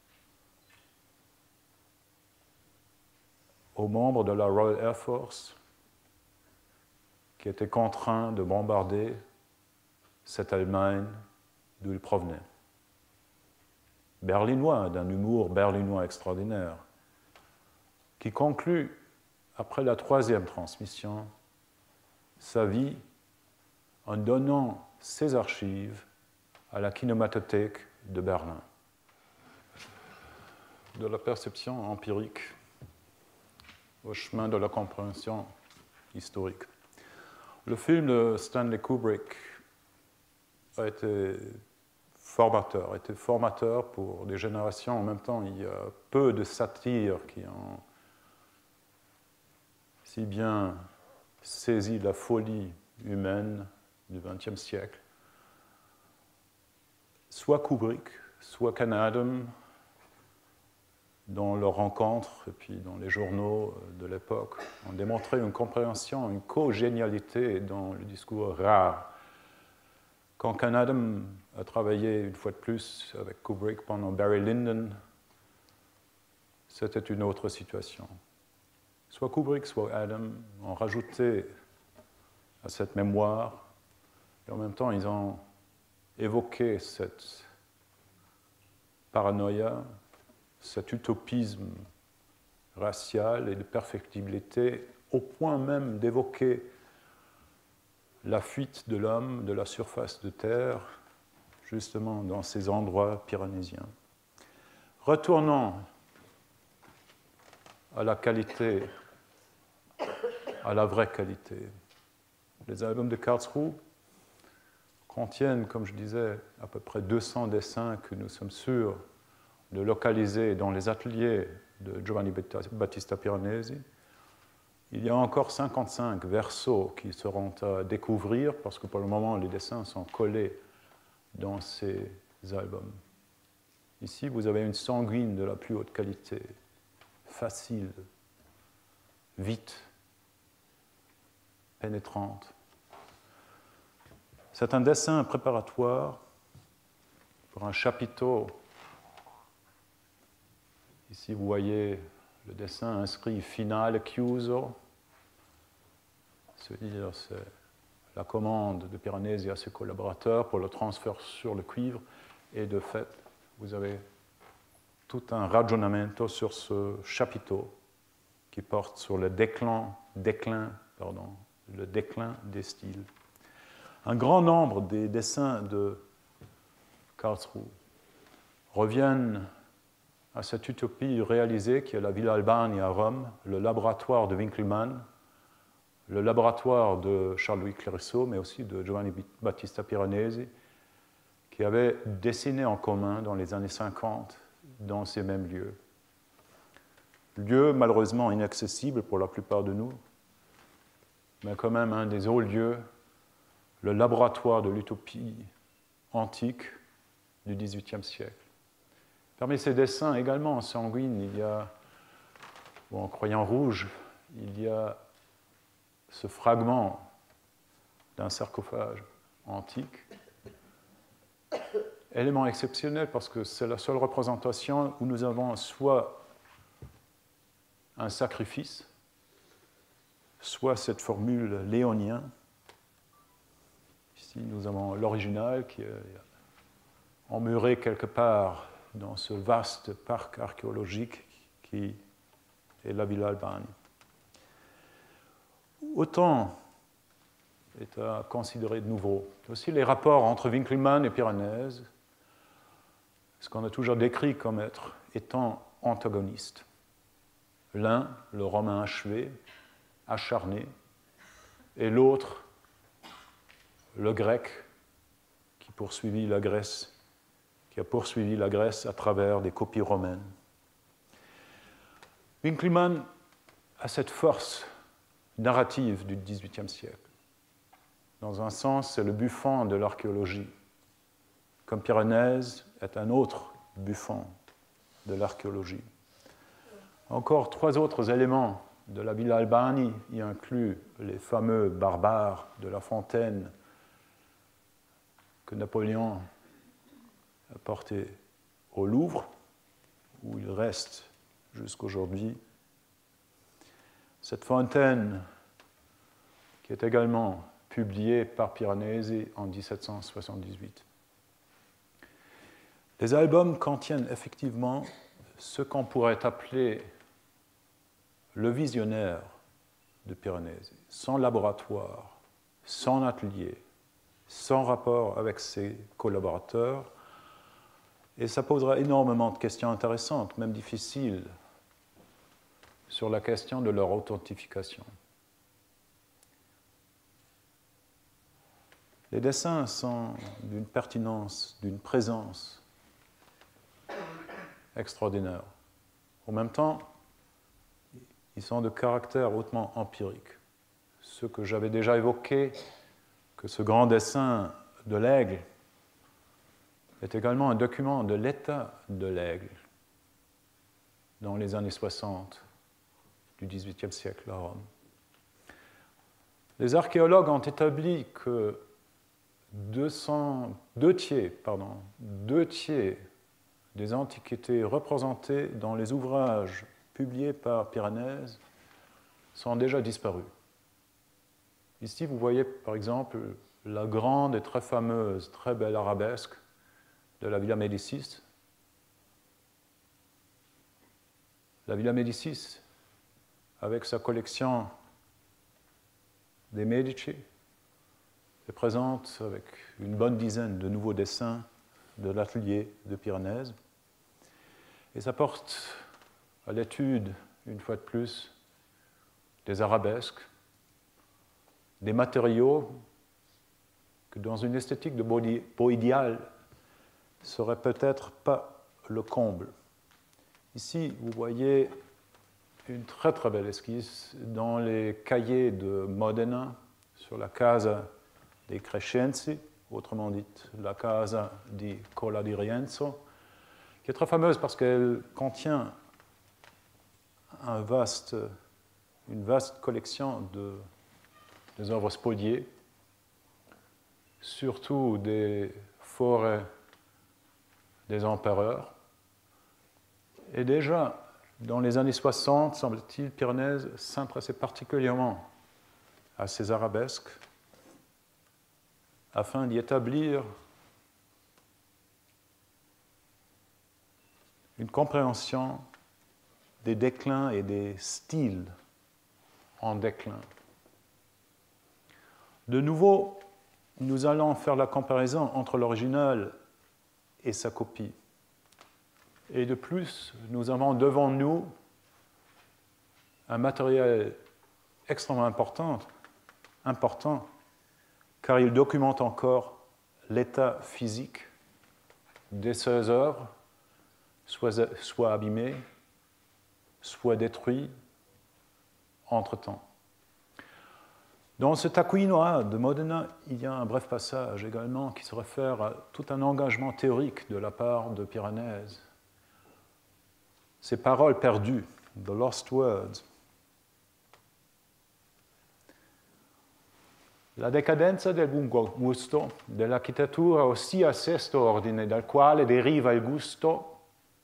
aux membres de la Royal Air Force qui étaient contraints de bombarder cette Allemagne d'où ils provenaient. Berlinois, d'un humour berlinois extraordinaire, qui conclut, après la 3e transmission, sa vie en donnant ses archives à la Kinémathèque de Berlin. De la perception empirique au chemin de la compréhension historique. Le film de Stanley Kubrick a été formateur pour des générations. En même temps, il y a peu de satires qui ont si bien saisi la folie humaine du XXe siècle. Soit Kubrick, soit Ken Adam, dans leurs rencontres et puis dans les journaux de l'époque, ont démontré une compréhension, une co-génialité dans le discours rare. Quand Ken Adam a travaillé une fois de plus avec Kubrick pendant Barry Lyndon, c'était une autre situation. Soit Kubrick, soit Adam ont rajouté à cette mémoire, et en même temps ils ont évoqué cette paranoïa, cet utopisme racial et de perfectibilité, au point même d'évoquer la fuite de l'homme de la surface de terre, justement dans ces endroits pyrénésiens. Retournons à la qualité, à la vraie qualité. Les albums de Karlsruhe contiennent, comme je disais, à peu près 200 dessins que nous sommes sûrs de localiser dans les ateliers de Giovanni Battista Piranesi. Il y a encore 55 versos qui seront à découvrir, parce que pour le moment, les dessins sont collés dans ces albums. Ici, vous avez une sanguine de la plus haute qualité, facile, vite, pénétrante. C'est un dessin préparatoire pour un chapiteau. Ici, vous voyez le dessin inscrit Finale Chiuso. C'est-à-dire, c'est la commande de Piranesi à ses collaborateurs pour le transfert sur le cuivre. Et de fait, vous avez tout un ragionamento sur ce chapiteau qui porte sur le déclin des styles. Un grand nombre des dessins de Karlsruhe reviennent à cette utopie réalisée qui est la Villa Albani à Rome, le laboratoire de Winckelmann, le laboratoire de Charles-Louis Clérisseau, mais aussi de Giovanni Battista Piranesi, qui avaient dessiné en commun dans les années 50 dans ces mêmes lieux. Lieux malheureusement inaccessibles pour la plupart de nous, mais quand même un des hauts lieux, le laboratoire de l'utopie antique du XVIIIe siècle. Parmi ces dessins également en sanguine, il y a, ou en croyant rouge, il y a ce fragment d'un sarcophage antique. Élément exceptionnel parce que c'est la seule représentation où nous avons soit un sacrifice, soit cette formule léonien. Ici, nous avons l'original qui est emmuré quelque part dans ce vaste parc archéologique qui est la Villa Albani. Autant est à considérer de nouveau. Aussi les rapports entre Winckelmann et Piranesi, ce qu'on a toujours décrit comme étant antagonistes. L'un, le Romain achevé, acharné, et l'autre, le Grec, qui a poursuivi la Grèce à travers des copies romaines. Winckelmann a cette force narrative du XVIIIe siècle. Dans un sens, c'est le Buffon de l'archéologie, comme Piranesi est un autre Buffon de l'archéologie. Encore 3 autres éléments de la Villa Albani y incluent les fameux barbares de La Fontaine que Napoléon a portés au Louvre, où ils restent jusqu'aujourd'hui. Cette fontaine, qui est également publiée par Piranesi en 1778. Les albums contiennent effectivement ce qu'on pourrait appeler le visionnaire de Piranesi, son laboratoire, son atelier, son rapport avec ses collaborateurs. Et ça posera énormément de questions intéressantes, même difficiles, sur la question de leur authentification. Les dessins sont d'une pertinence, d'une présence extraordinaire. En même temps, ils sont de caractère hautement empirique. Ce que j'avais déjà évoqué, que ce grand dessin de l'aigle est également un document de l'état de l'aigle dans les années 60 du XVIIIe siècle à Rome. Les archéologues ont établi que deux tiers des antiquités représentées dans les ouvrages publiés par Piranèse sont déjà disparus. Ici, vous voyez par exemple la grande et très fameuse, très belle arabesque de la Villa Médicis. La Villa Médicis, avec sa collection des Medici, est présente avec une bonne dizaine de nouveaux dessins de l'atelier de Piranèse. Et ça porte à l'étude, une fois de plus, des arabesques, des matériaux que dans une esthétique de beau idéal serait peut-être pas le comble. Ici, vous voyez une très très belle esquisse dans les cahiers de Modena sur la Casa dei Crescenzi, autrement dit la Casa di Cola di Rienzo, qui est très fameuse parce qu'elle contient une vaste collection des œuvres spoliées, surtout des forêts des empereurs. Et déjà, dans les années 60, semble-t-il, Piranèse s'intéressait particulièrement à ces arabesques afin d'y établir une compréhension des déclins et des styles en déclin. De nouveau, nous allons faire la comparaison entre l'original et sa copie. Et de plus, nous avons devant nous un matériel extrêmement important, car il documente encore l'état physique de ces œuvres, soit abîmées, soit détruites entre-temps. Dans ce Taccuino de Modena, il y a un bref passage également qui se réfère à tout un engagement théorique de la part de Piranèse. Ces paroles perdues, the lost words. La decadenza del buon gusto dell'architettura ossia sesto ordine dal quale deriva il gusto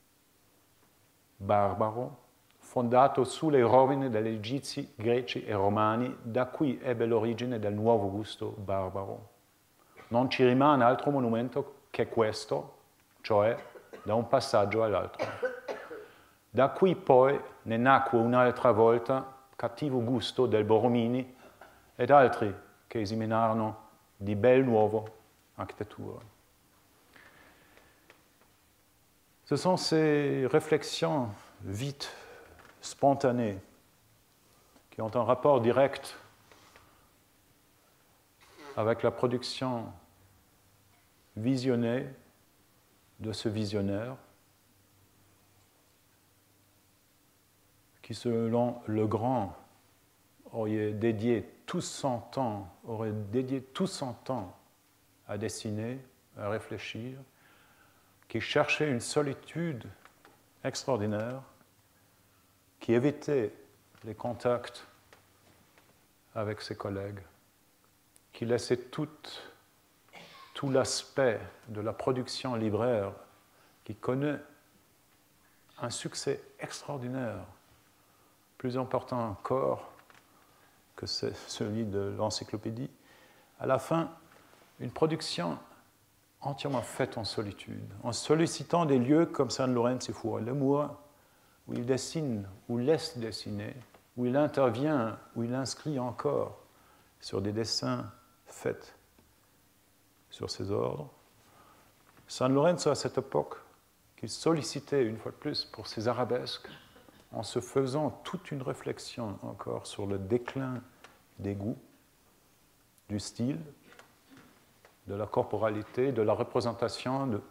barbaro fondato sulle rovine degli egizi, greci e romani, da cui ebbe l'origine del nuovo gusto barbaro. Non ci rimane altro monumento che questo, cioè da un passaggio all'altro. Da qui poi ne nacque un'altra volta cattivo gusto del Borromini ed altri che esaminarono di bel nuovo architettura. Ce sont ces réflexions vite, spontanées, qui ont un rapport direct avec la production visionnée de ce visionnaire, qui, selon Legrand, aurait dédié tout son temps à dessiner, à réfléchir, qui cherchait une solitude extraordinaire, qui évitait les contacts avec ses collègues, qui laissait tout l'aspect de la production libraire, qui connaît un succès extraordinaire, plus important encore que celui de l'encyclopédie, à la fin, une production entièrement faite en solitude, en sollicitant des lieux comme San Lorenzo Fuori le Muro, où il dessine, ou laisse dessiner, où il intervient, où il inscrit encore sur des dessins faits sur ses ordres. San Lorenzo, à cette époque, qu'il sollicitait une fois de plus pour ses arabesques, en se faisant toute une réflexion encore sur le déclin des goûts, du style, de la corporalité, de la représentation,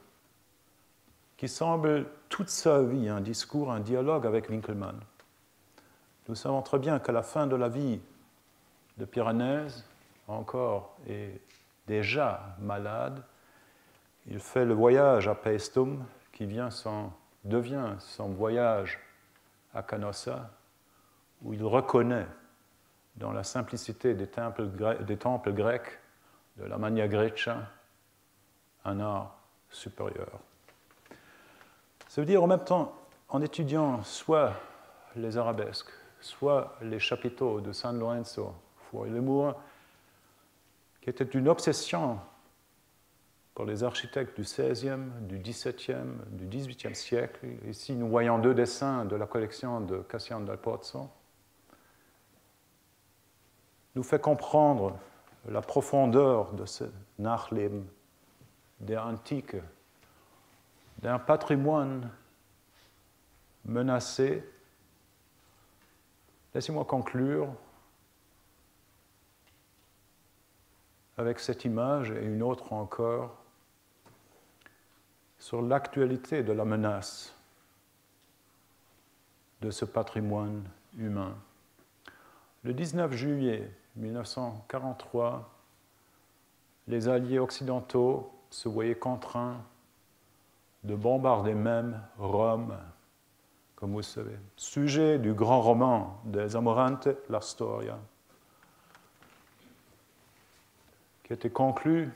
qui semble toute sa vie un discours, un dialogue avec Winckelmann. nous savons très bien qu'à la fin de la vie de Piranèse, encore et déjà malade, il fait le voyage à Paestum, qui devient son voyage à Canossa, où il reconnaît dans la simplicité des temples grecs, de la Magna Grecia, un art supérieur. Ça veut dire en même temps, en étudiant soit les arabesques, soit les chapiteaux de San Lorenzo, Fuori le Muro, qui était une obsession pour les architectes du XVIe, du XVIIe, du XVIIIe siècle. Ici, nous voyons 2 dessins de la collection de Cassiano dal Pozzo. Nous fait comprendre la profondeur de ce Nachleben der Antike, d'un patrimoine menacé. Laissez-moi conclure avec cette image et une autre encore sur l'actualité de la menace de ce patrimoine humain. Le 19 juillet 1943, les Alliés occidentaux se voyaient contraints de bombarder même Rome, comme vous le savez. Sujet du grand roman des Amorante, La Storia, qui était conclu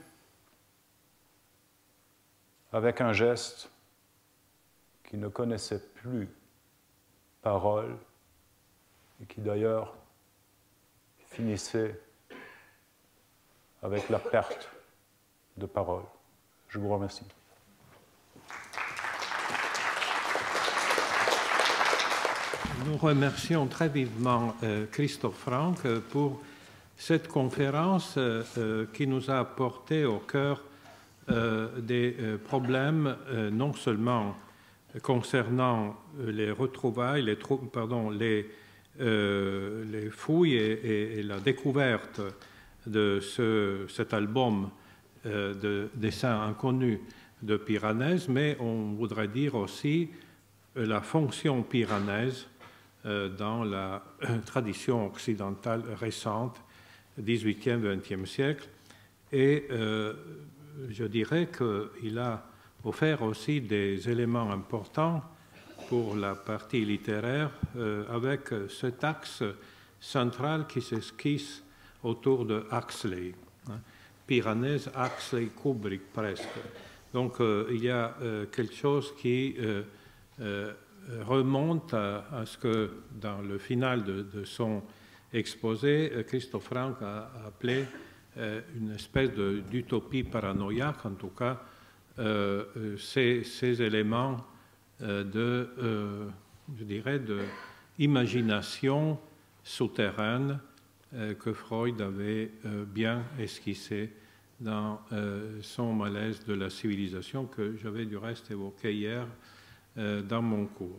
avec un geste qui ne connaissait plus parole et qui d'ailleurs finissait avec la perte de parole. Je vous remercie. Nous remercions très vivement Christophe Franck pour cette conférence qui nous a apporté au cœur des problèmes non seulement concernant les retrouvailles, les fouilles et la découverte de cet album de dessins inconnus de Piranèse, mais on voudrait dire aussi la fonction piranèse dans la tradition occidentale récente, 18e, 20e siècle. Et je dirais qu'il a offert aussi des éléments importants pour la partie littéraire avec cet axe central qui s'esquisse autour de Huxley. Piranèse, Huxley, Kubrick presque. Donc il y a quelque chose qui remonte à ce que dans le final de son exposé, Christophe Franck a appelé une espèce d'utopie paranoïaque, en tout cas ces éléments je dirais, d'imagination souterraine que Freud avait bien esquissé dans son malaise de la civilisation, que j'avais du reste évoqué hier dans mon cours.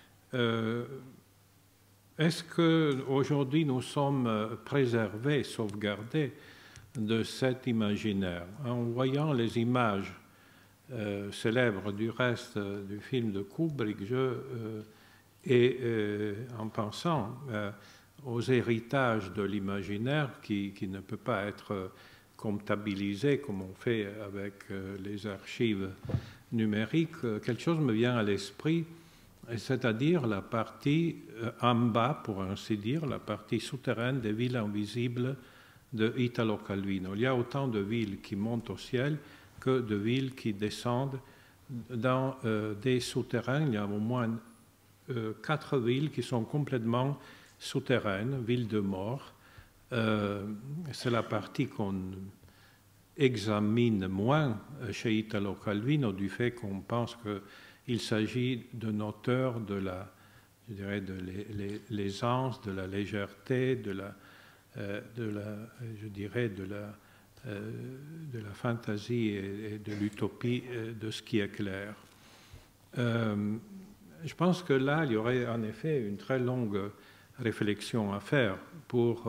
Est-ce qu'aujourd'hui nous sommes préservés, sauvegardés de cet imaginaire? En voyant les images célèbres du reste du film de Kubrick, et en pensant aux héritages de l'imaginaire qui ne peut pas être comptabilisé comme on fait avec les archives numériques, quelque chose me vient à l'esprit, c'est-à-dire la partie en bas, pour ainsi dire, la partie souterraine des villes invisibles de Italo Calvino. Il y a autant de villes qui montent au ciel que de villes qui descendent dans des souterrains. Il y a au moins 4 villes qui sont complètement souterraines, villes de mort. C'est la partie qu'on examine moins chez Italo Calvino du fait qu'on pense qu'il s'agit d'un auteur de la, je dirais, de l'aisance, de la légèreté, de la fantaisie et de l'utopie de ce qui est clair. Je pense que là, il y aurait en effet une très longue réflexion à faire pour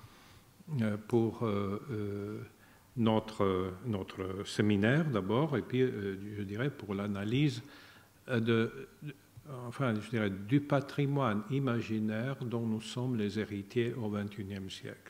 notre séminaire d'abord, et puis je dirais pour l'analyse enfin, je dirais, du patrimoine imaginaire dont nous sommes les héritiers au XXIe siècle.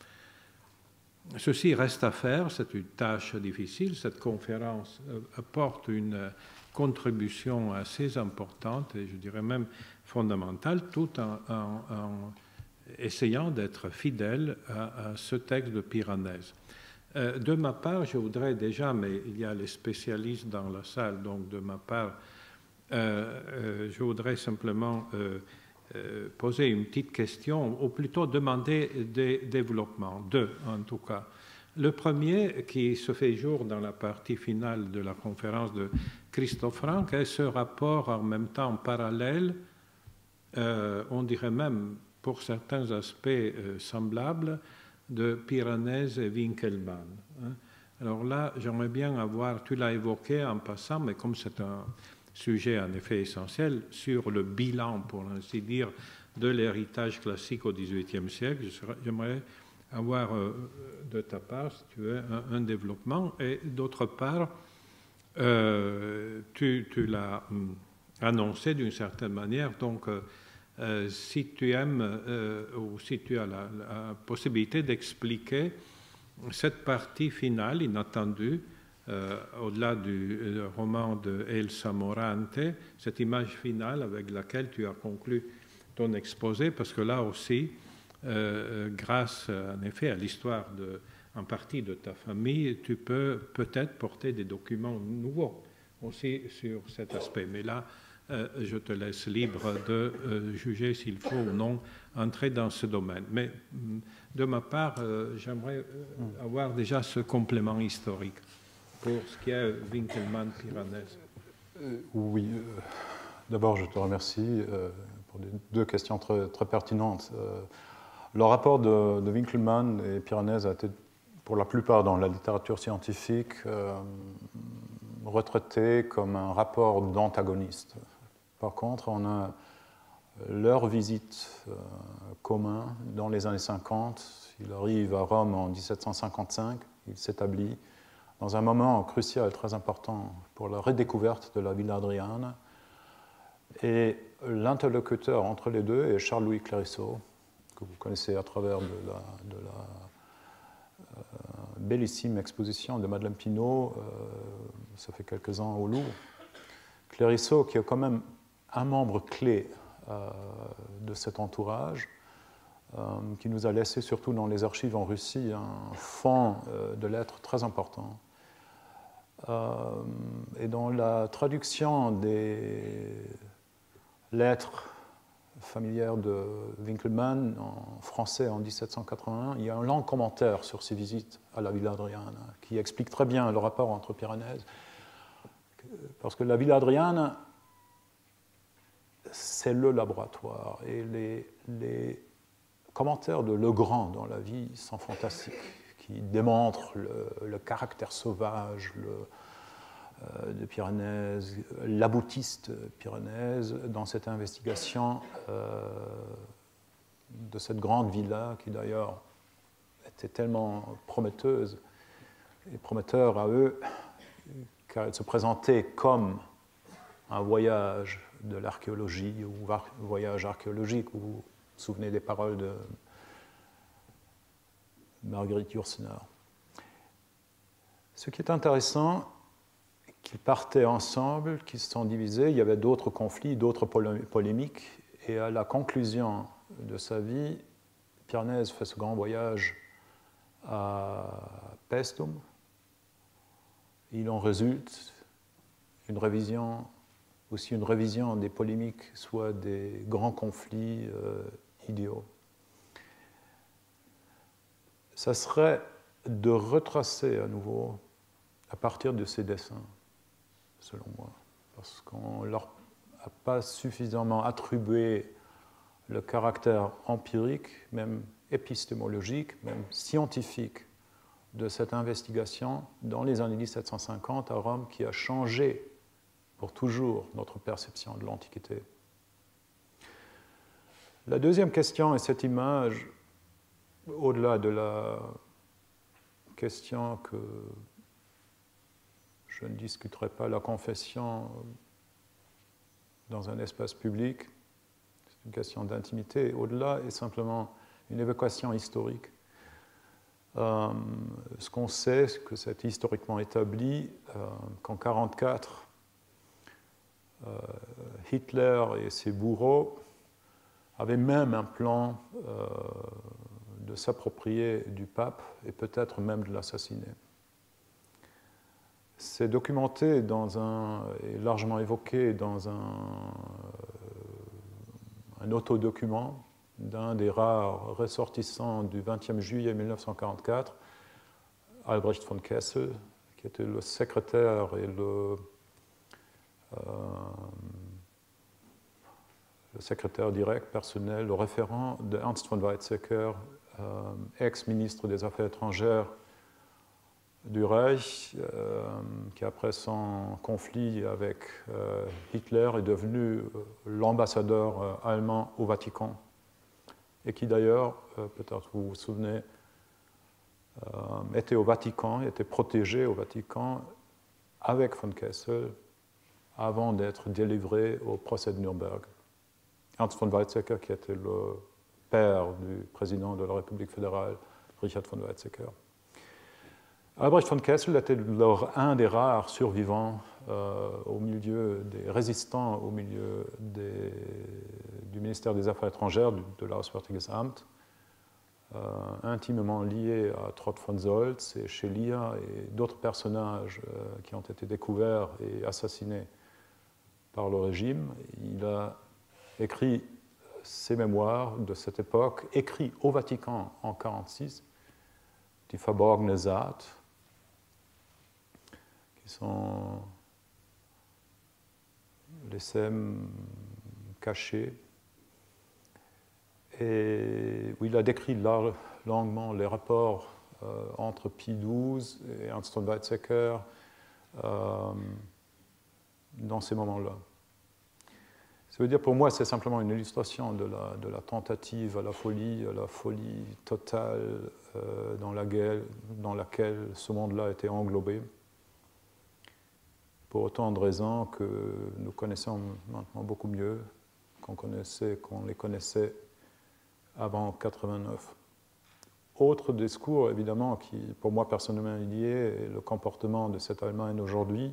Ceci reste à faire, c'est une tâche difficile. Cette conférence apporte une contribution assez importante et je dirais même fondamentale, tout en essayant d'être fidèle à ce texte de Piranèse. De ma part, je voudrais déjà, mais il y a les spécialistes dans la salle, donc de ma part, je voudrais simplement poser une petite question, ou plutôt demander des développements, deux en tout cas. Le premier, qui se fait jour dans la partie finale de la conférence de Christophe Franck, est ce rapport en même temps parallèle, on dirait même pour certains aspects semblables, de Piranèse et Winkelmann. Alors là, j'aimerais bien avoir, tu l'as évoqué en passant, mais comme c'est un sujet en effet essentiel, sur le bilan, pour ainsi dire, de l'héritage classique au XVIIIe siècle. J'aimerais avoir de ta part, si tu veux, un développement. Et d'autre part, tu l'as annoncé d'une certaine manière, donc si tu aimes ou si tu as la possibilité d'expliquer cette partie finale inattendue, au-delà du roman de Elsa Morante, cette image finale avec laquelle tu as conclu ton exposé, parce que là aussi, grâce en effet à l'histoire en partie de ta famille, tu peux peut-être porter des documents nouveaux aussi sur cet aspect. Mais là, je te laisse libre de juger s'il faut ou non entrer dans ce domaine. Mais de ma part, j'aimerais avoir déjà ce complément historique pour ce qui est Winkelmann-Piranèse. Oui, d'abord je te remercie pour les deux questions très, très pertinentes. Le rapport de Winkelmann et Piranèse a été pour la plupart dans la littérature scientifique retraité comme un rapport d'antagonistes. Par contre, on a leur visite commune dans les années 50. Il arrive à Rome en 1755, il s'établit dans un moment crucial, très important pour la redécouverte de la Villa Adriana. Et l'interlocuteur entre les deux est Charles-Louis Clérisseau, que vous connaissez à travers de la bellissime exposition de Madeleine Pinault, ça fait quelques ans au Louvre. Clérisseau, qui est quand même un membre clé de cet entourage, qui nous a laissé, surtout dans les archives en Russie, un fonds de lettres très important. Et dans la traduction des lettres familières de Winkelmann en français en 1781, il y a un long commentaire sur ses visites à la Villa Adriana qui explique très bien le rapport entre Piranèse. Parce que la Villa Adriana, c'est le laboratoire. Et les commentaires de Legrand dans La vie sont fantastiques, qui démontrent le caractère sauvage de Piranèse, l'aboutiste Piranèse dans cette investigation de cette grande villa qui d'ailleurs était tellement prometteuse et prometteur à eux car elle se présentait comme un voyage de l'archéologie ou un voyage archéologique. Vous vous souvenez des paroles de Marguerite Yourcenar. Ce qui est intéressant, qu'ils partaient ensemble, qu'ils se sont divisés, il y avait d'autres conflits, d'autres polémiques, et à la conclusion de sa vie, Piranèse fait ce grand voyage à Paestum. Il en résulte une révision des polémiques, soit des grands conflits idéaux. Ça serait de retracer à nouveau à partir de ces dessins, selon moi, parce qu'on ne leur a pas suffisamment attribué le caractère empirique, même épistémologique, même scientifique de cette investigation dans les années 1750 à Rome qui a changé pour toujours notre perception de l'Antiquité. La deuxième question est cette image, au-delà de la question que je ne discuterai pas, la confession dans un espace public. C'est une question d'intimité. Au-delà est simplement une évocation historique. Ce qu'on sait, c'est que c'est historiquement établi qu'en 1944, Hitler et ses bourreaux avaient même un plan de s'approprier du pape et peut-être même de l'assassiner. C'est documenté et largement évoqué dans un autodocument d'un des rares ressortissants du 20 juillet 1944, Albrecht von Kessel, qui était le secrétaire et le secrétaire direct personnel, le référent de Ernst von Weizsäcker, ex-ministre des Affaires étrangères du Reich, qui après son conflit avec Hitler est devenu l'ambassadeur allemand au Vatican, et qui d'ailleurs, peut-être vous vous souvenez, était au Vatican, était protégé au Vatican avec von Kessel avant d'être délivré au procès de Nuremberg. Ernst von Weizsäcker, qui était le père du président de la République fédérale, Richard von Weizsäcker. Albrecht von Kessel était un des rares survivants au milieu des résistants, au milieu du ministère des Affaires étrangères, de l'Auswärtiges Amt, intimement lié à Trott von Solz et Schelia et d'autres personnages qui ont été découverts et assassinés par le régime. Il a écrit ses mémoires de cette époque, écrits au Vatican en 1946, Die verborgene Saat, qui sont les sèmes cachés, et où il a décrit longuement les rapports entre Pie XII et Ernst von Weizsäcker dans ces moments-là. Ça veut dire, pour moi, c'est simplement une illustration de la tentative à la folie totale dans laquelle ce monde-là était englobé, pour autant de raisons que nous connaissons maintenant beaucoup mieux qu'on les connaissait avant 1989. Autre discours, évidemment, qui, pour moi, personnellement lié, est le comportement de cette Allemagne aujourd'hui,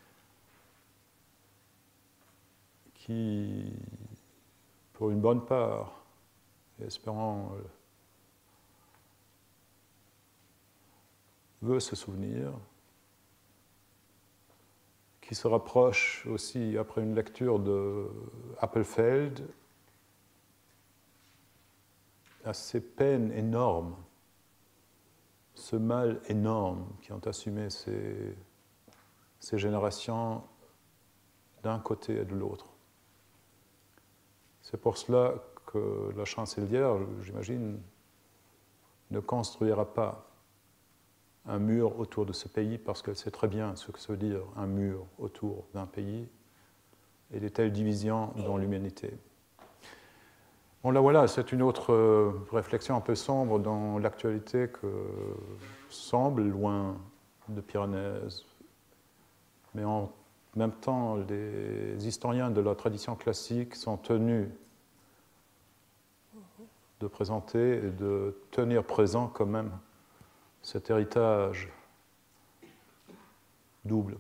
qui, pour une bonne part, espérons, veut se souvenir, qui se rapproche aussi, après une lecture de Appelfeld, à ces peines énormes, ce mal énorme qui ont assumé ces générations d'un côté et de l'autre. C'est pour cela que la chancelière, j'imagine, ne construira pas un mur autour de ce pays, parce qu'elle sait très bien ce que ça veut dire, un mur autour d'un pays et de telles divisions dans l'humanité. Bon, là voilà, c'est une autre réflexion un peu sombre dans l'actualité que semble loin de Piranèse. Mais en même temps, les historiens de la tradition classique sont tenus de présenter et de tenir présent quand même cet héritage double.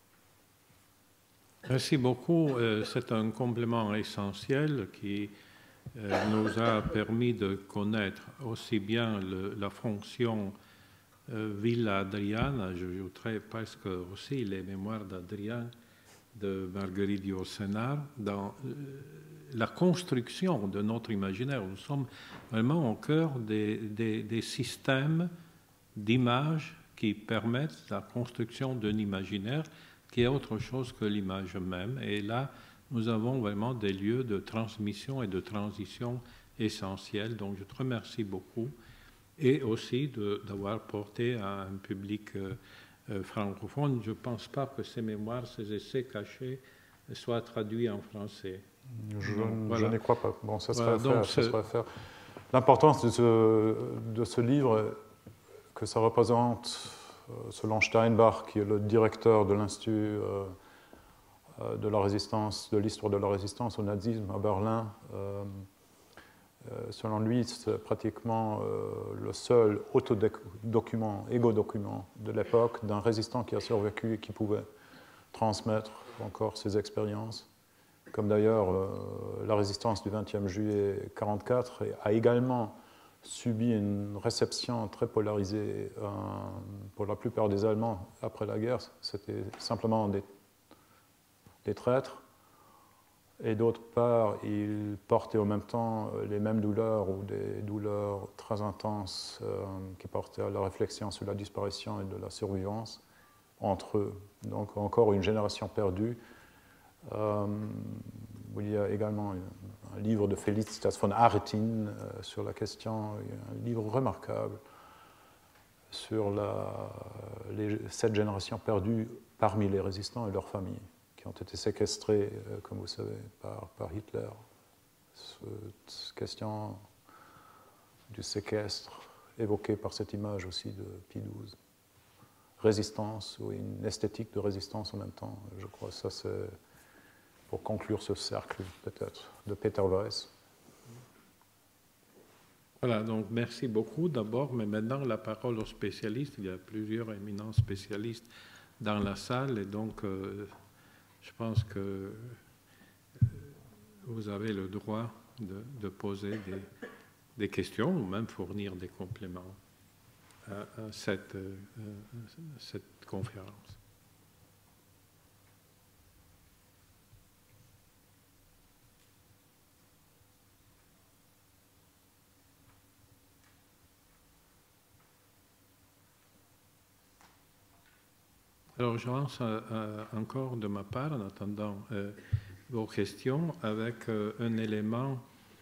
Merci beaucoup. C'est un complément essentiel qui nous a permis de connaître aussi bien la fonction Villa Adriana, j'ajouterais presque aussi les mémoires d'Adrien de Marguerite Yourcenar, dans la construction de notre imaginaire. Nous sommes vraiment au cœur des systèmes d'images qui permettent la construction d'un imaginaire qui est autre chose que l'image même. Et là, nous avons vraiment des lieux de transmission et de transition essentiels. Donc, je te remercie beaucoup. Et aussi d'avoir porté à un public francophone. Je ne pense pas que ces mémoires, ces essais cachés soient traduits en français. Je n'y crois pas. Bon, ça serait à faire. L'importance de ce livre, que ça représente, selon Steinbach, qui est le directeur de l'Institut de la résistance, de l'histoire de la résistance au nazisme à Berlin. Selon lui, c'est pratiquement le seul égo-document de l'époque d'un résistant qui a survécu et qui pouvait transmettre encore ses expériences. Comme d'ailleurs la résistance du 20e juillet 1944 a également subi une réception très polarisée pour la plupart des Allemands après la guerre. C'était simplement des traîtres. Et d'autre part, ils portaient en même temps les mêmes douleurs ou des douleurs très intenses qui portaient à la réflexion sur la disparition et de la survivance entre eux. Donc encore une génération perdue. Il y a également un livre de Felicitas von Aretin sur la question, un livre remarquable sur cette génération perdue parmi les résistants et leurs familles, qui ont été séquestrés, comme vous savez, par Hitler. Cette question du séquestre, évoquée par cette image aussi de Pie XII. Résistance, ou une esthétique de résistance en même temps, je crois. Ça, c'est pour conclure ce cercle, peut-être, de Peter Weiss. Voilà, donc merci beaucoup d'abord, mais maintenant la parole aux spécialistes. Il y a plusieurs éminents spécialistes dans la salle, et donc je pense que vous avez le droit de poser des questions ou même fournir des compléments à cette conférence. Alors, je lance encore de ma part, en attendant vos questions, avec un élément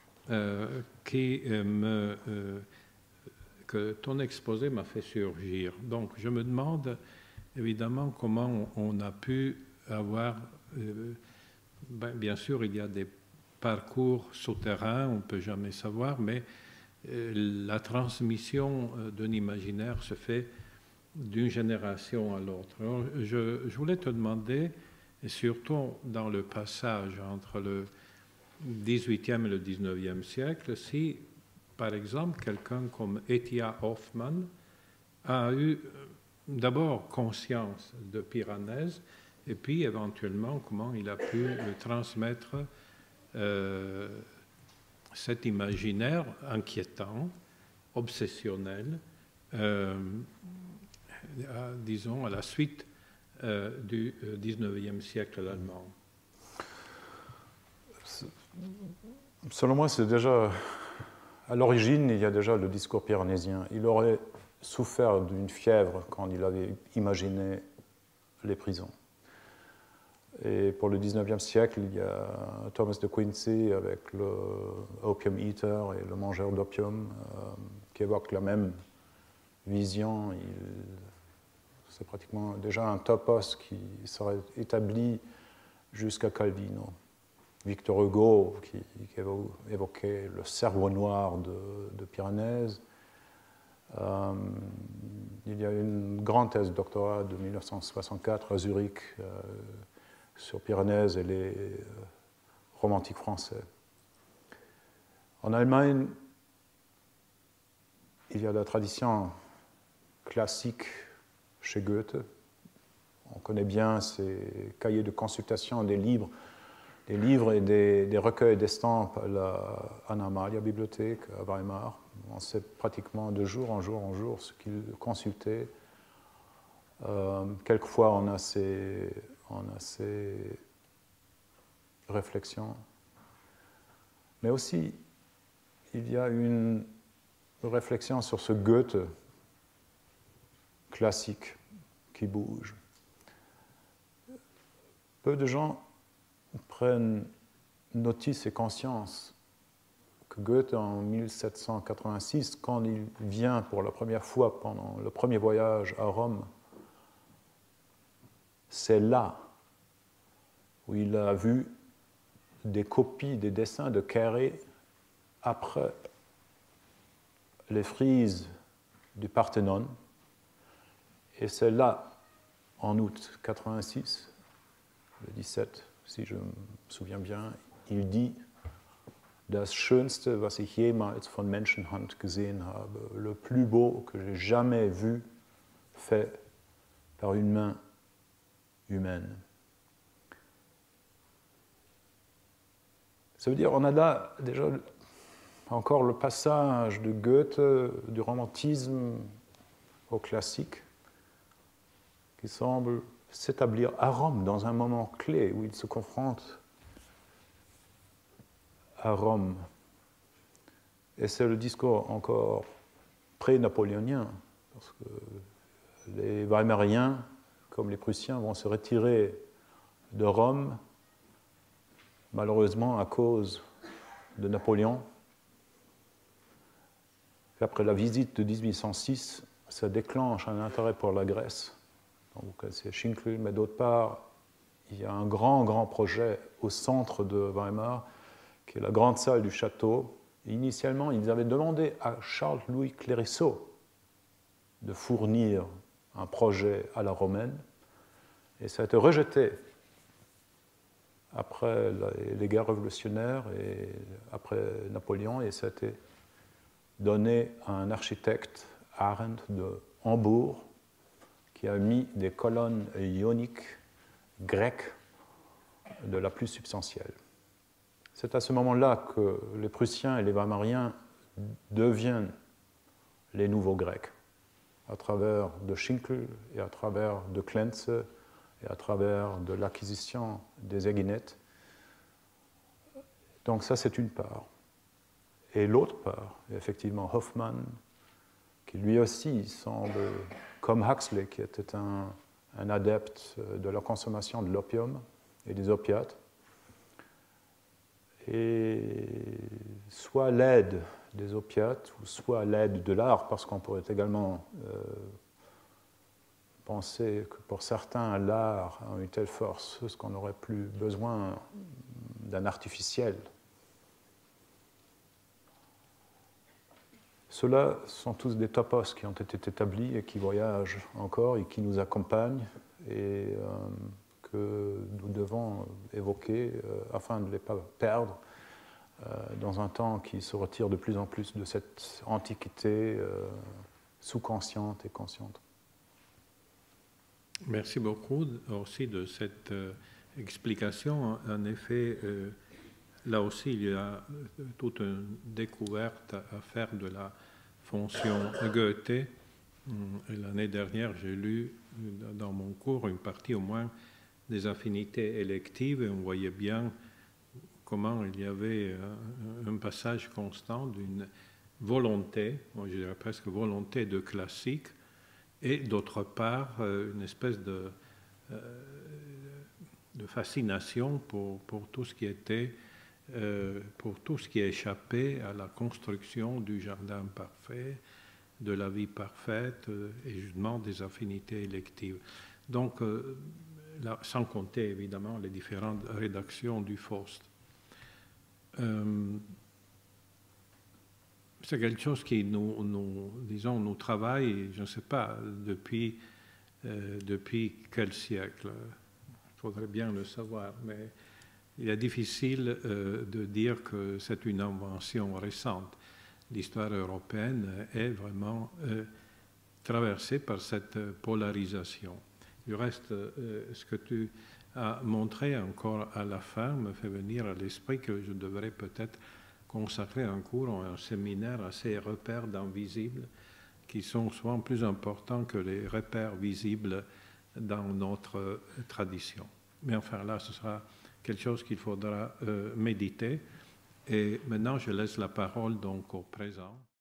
que ton exposé m'a fait surgir. Donc, je me demande évidemment comment on a pu avoir... bien sûr, il y a des parcours souterrains, on ne peut jamais savoir, mais la transmission d'un imaginaire se fait d'une génération à l'autre. Je voulais te demander, et surtout dans le passage entre le XVIIIe et le XIXe siècle, si, par exemple, quelqu'un comme Etia Hoffmann a eu d'abord conscience de Piranèse, et puis éventuellement comment il a pu transmettre cet imaginaire inquiétant, obsessionnel, disons, à la suite du XIXe siècle allemand. Selon moi, c'est déjà... À l'origine, il y a déjà le discours piranésien. Il aurait souffert d'une fièvre quand il avait imaginé les prisons. Et pour le XIXe siècle, il y a Thomas de Quincey avec le Opium Eater et le mangeur d'opium qui évoquent la même vision. C'est pratiquement déjà un topos qui serait établi jusqu'à Calvino. Victor Hugo qui évoquait le cerveau noir de Piranèse. Il y a une grande thèse de doctorat de 1964 à Zurich sur Piranèse et les romantiques français. En Allemagne, il y a la tradition classique chez Goethe. On connaît bien ses cahiers de consultation, des livres et des recueils d'estampes à la Anna Amalia Bibliothèque à Weimar. On sait pratiquement de jour en jour ce qu'il consultait. Quelquefois, on a ces réflexions. Mais aussi, il y a une réflexion sur ce Goethe classique qui bouge. Peu de gens prennent notice et conscience que Goethe, en 1786, quand il vient pour la première fois pendant le premier voyage à Rome, c'est là où il a vu des copies, des dessins de Kéré après les frises du Parthénon. Et c'est là, en août 86, le 17, si je me souviens bien, il dit « Das Schönste, was ich jemals von Menschenhand gesehen habe », le plus beau que j'ai jamais vu fait par une main humaine. Ça veut dire on a là déjà encore le passage de Goethe, du romantisme au classique, qui semble s'établir à Rome dans un moment clé où il se confronte à Rome. Et c'est le discours encore pré-napoléonien, parce que les Weimariens, comme les Prussiens, vont se retirer de Rome, malheureusement à cause de Napoléon. Et après la visite de 1806, ça déclenche un intérêt pour la Grèce. Donc c'est Schinkel, mais d'autre part, il y a un grand projet au centre de Weimar, qui est la grande salle du château. Et initialement, ils avaient demandé à Charles-Louis Clérisseau de fournir un projet à la romaine, et ça a été rejeté après les guerres révolutionnaires et après Napoléon, et ça a été donné à un architecte, Arendt de Hambourg, qui a mis des colonnes ioniques grecques de la plus substantielle. C'est à ce moment-là que les Prussiens et les Weimariens deviennent les nouveaux Grecs, à travers de Schinkel et à travers de Klenze et à travers de l'acquisition des Éginettes. Donc ça, c'est une part. Et l'autre part, effectivement, Hoffmann, qui lui aussi semble, comme Huxley, qui était un adepte de la consommation de l'opium et des opiates, et soit l'aide des opiates, ou soit l'aide de l'art, parce qu'on pourrait également penser que pour certains, l'art a une telle force, ce qu'on n'aurait plus besoin d'un artificiel. Ceux-là sont tous des topos qui ont été établis et qui voyagent encore et qui nous accompagnent et que nous devons évoquer afin de ne les pas perdre dans un temps qui se retire de plus en plus de cette antiquité sous-consciente et consciente. Merci beaucoup aussi de cette explication. En effet, là aussi, il y a toute une découverte à faire de la fonction Goethe. L'année dernière, j'ai lu dans mon cours une partie au moins des affinités électives et on voyait bien comment il y avait un passage constant d'une volonté, moi je dirais presque volonté de classique, et d'autre part une espèce de fascination pour tout ce qui était, pour tout ce qui échappait à la construction du jardin parfait, de la vie parfaite et justement des affinités électives. Donc, là, sans compter évidemment les différentes rédactions du Faust. C'est quelque chose qui nous travaille, je ne sais pas, depuis quel siècle. Il faudrait bien le savoir, mais il est difficile de dire que c'est une invention récente. L'histoire européenne est vraiment traversée par cette polarisation. Du reste, ce que tu as montré encore à la fin me fait venir à l'esprit que je devrais peut-être consacrer un cours ou un séminaire à ces repères d'invisibles qui sont souvent plus importants que les repères visibles dans notre tradition. Mais enfin là, ce sera quelque chose qu'il faudra méditer. Et maintenant, je laisse la parole donc au présent.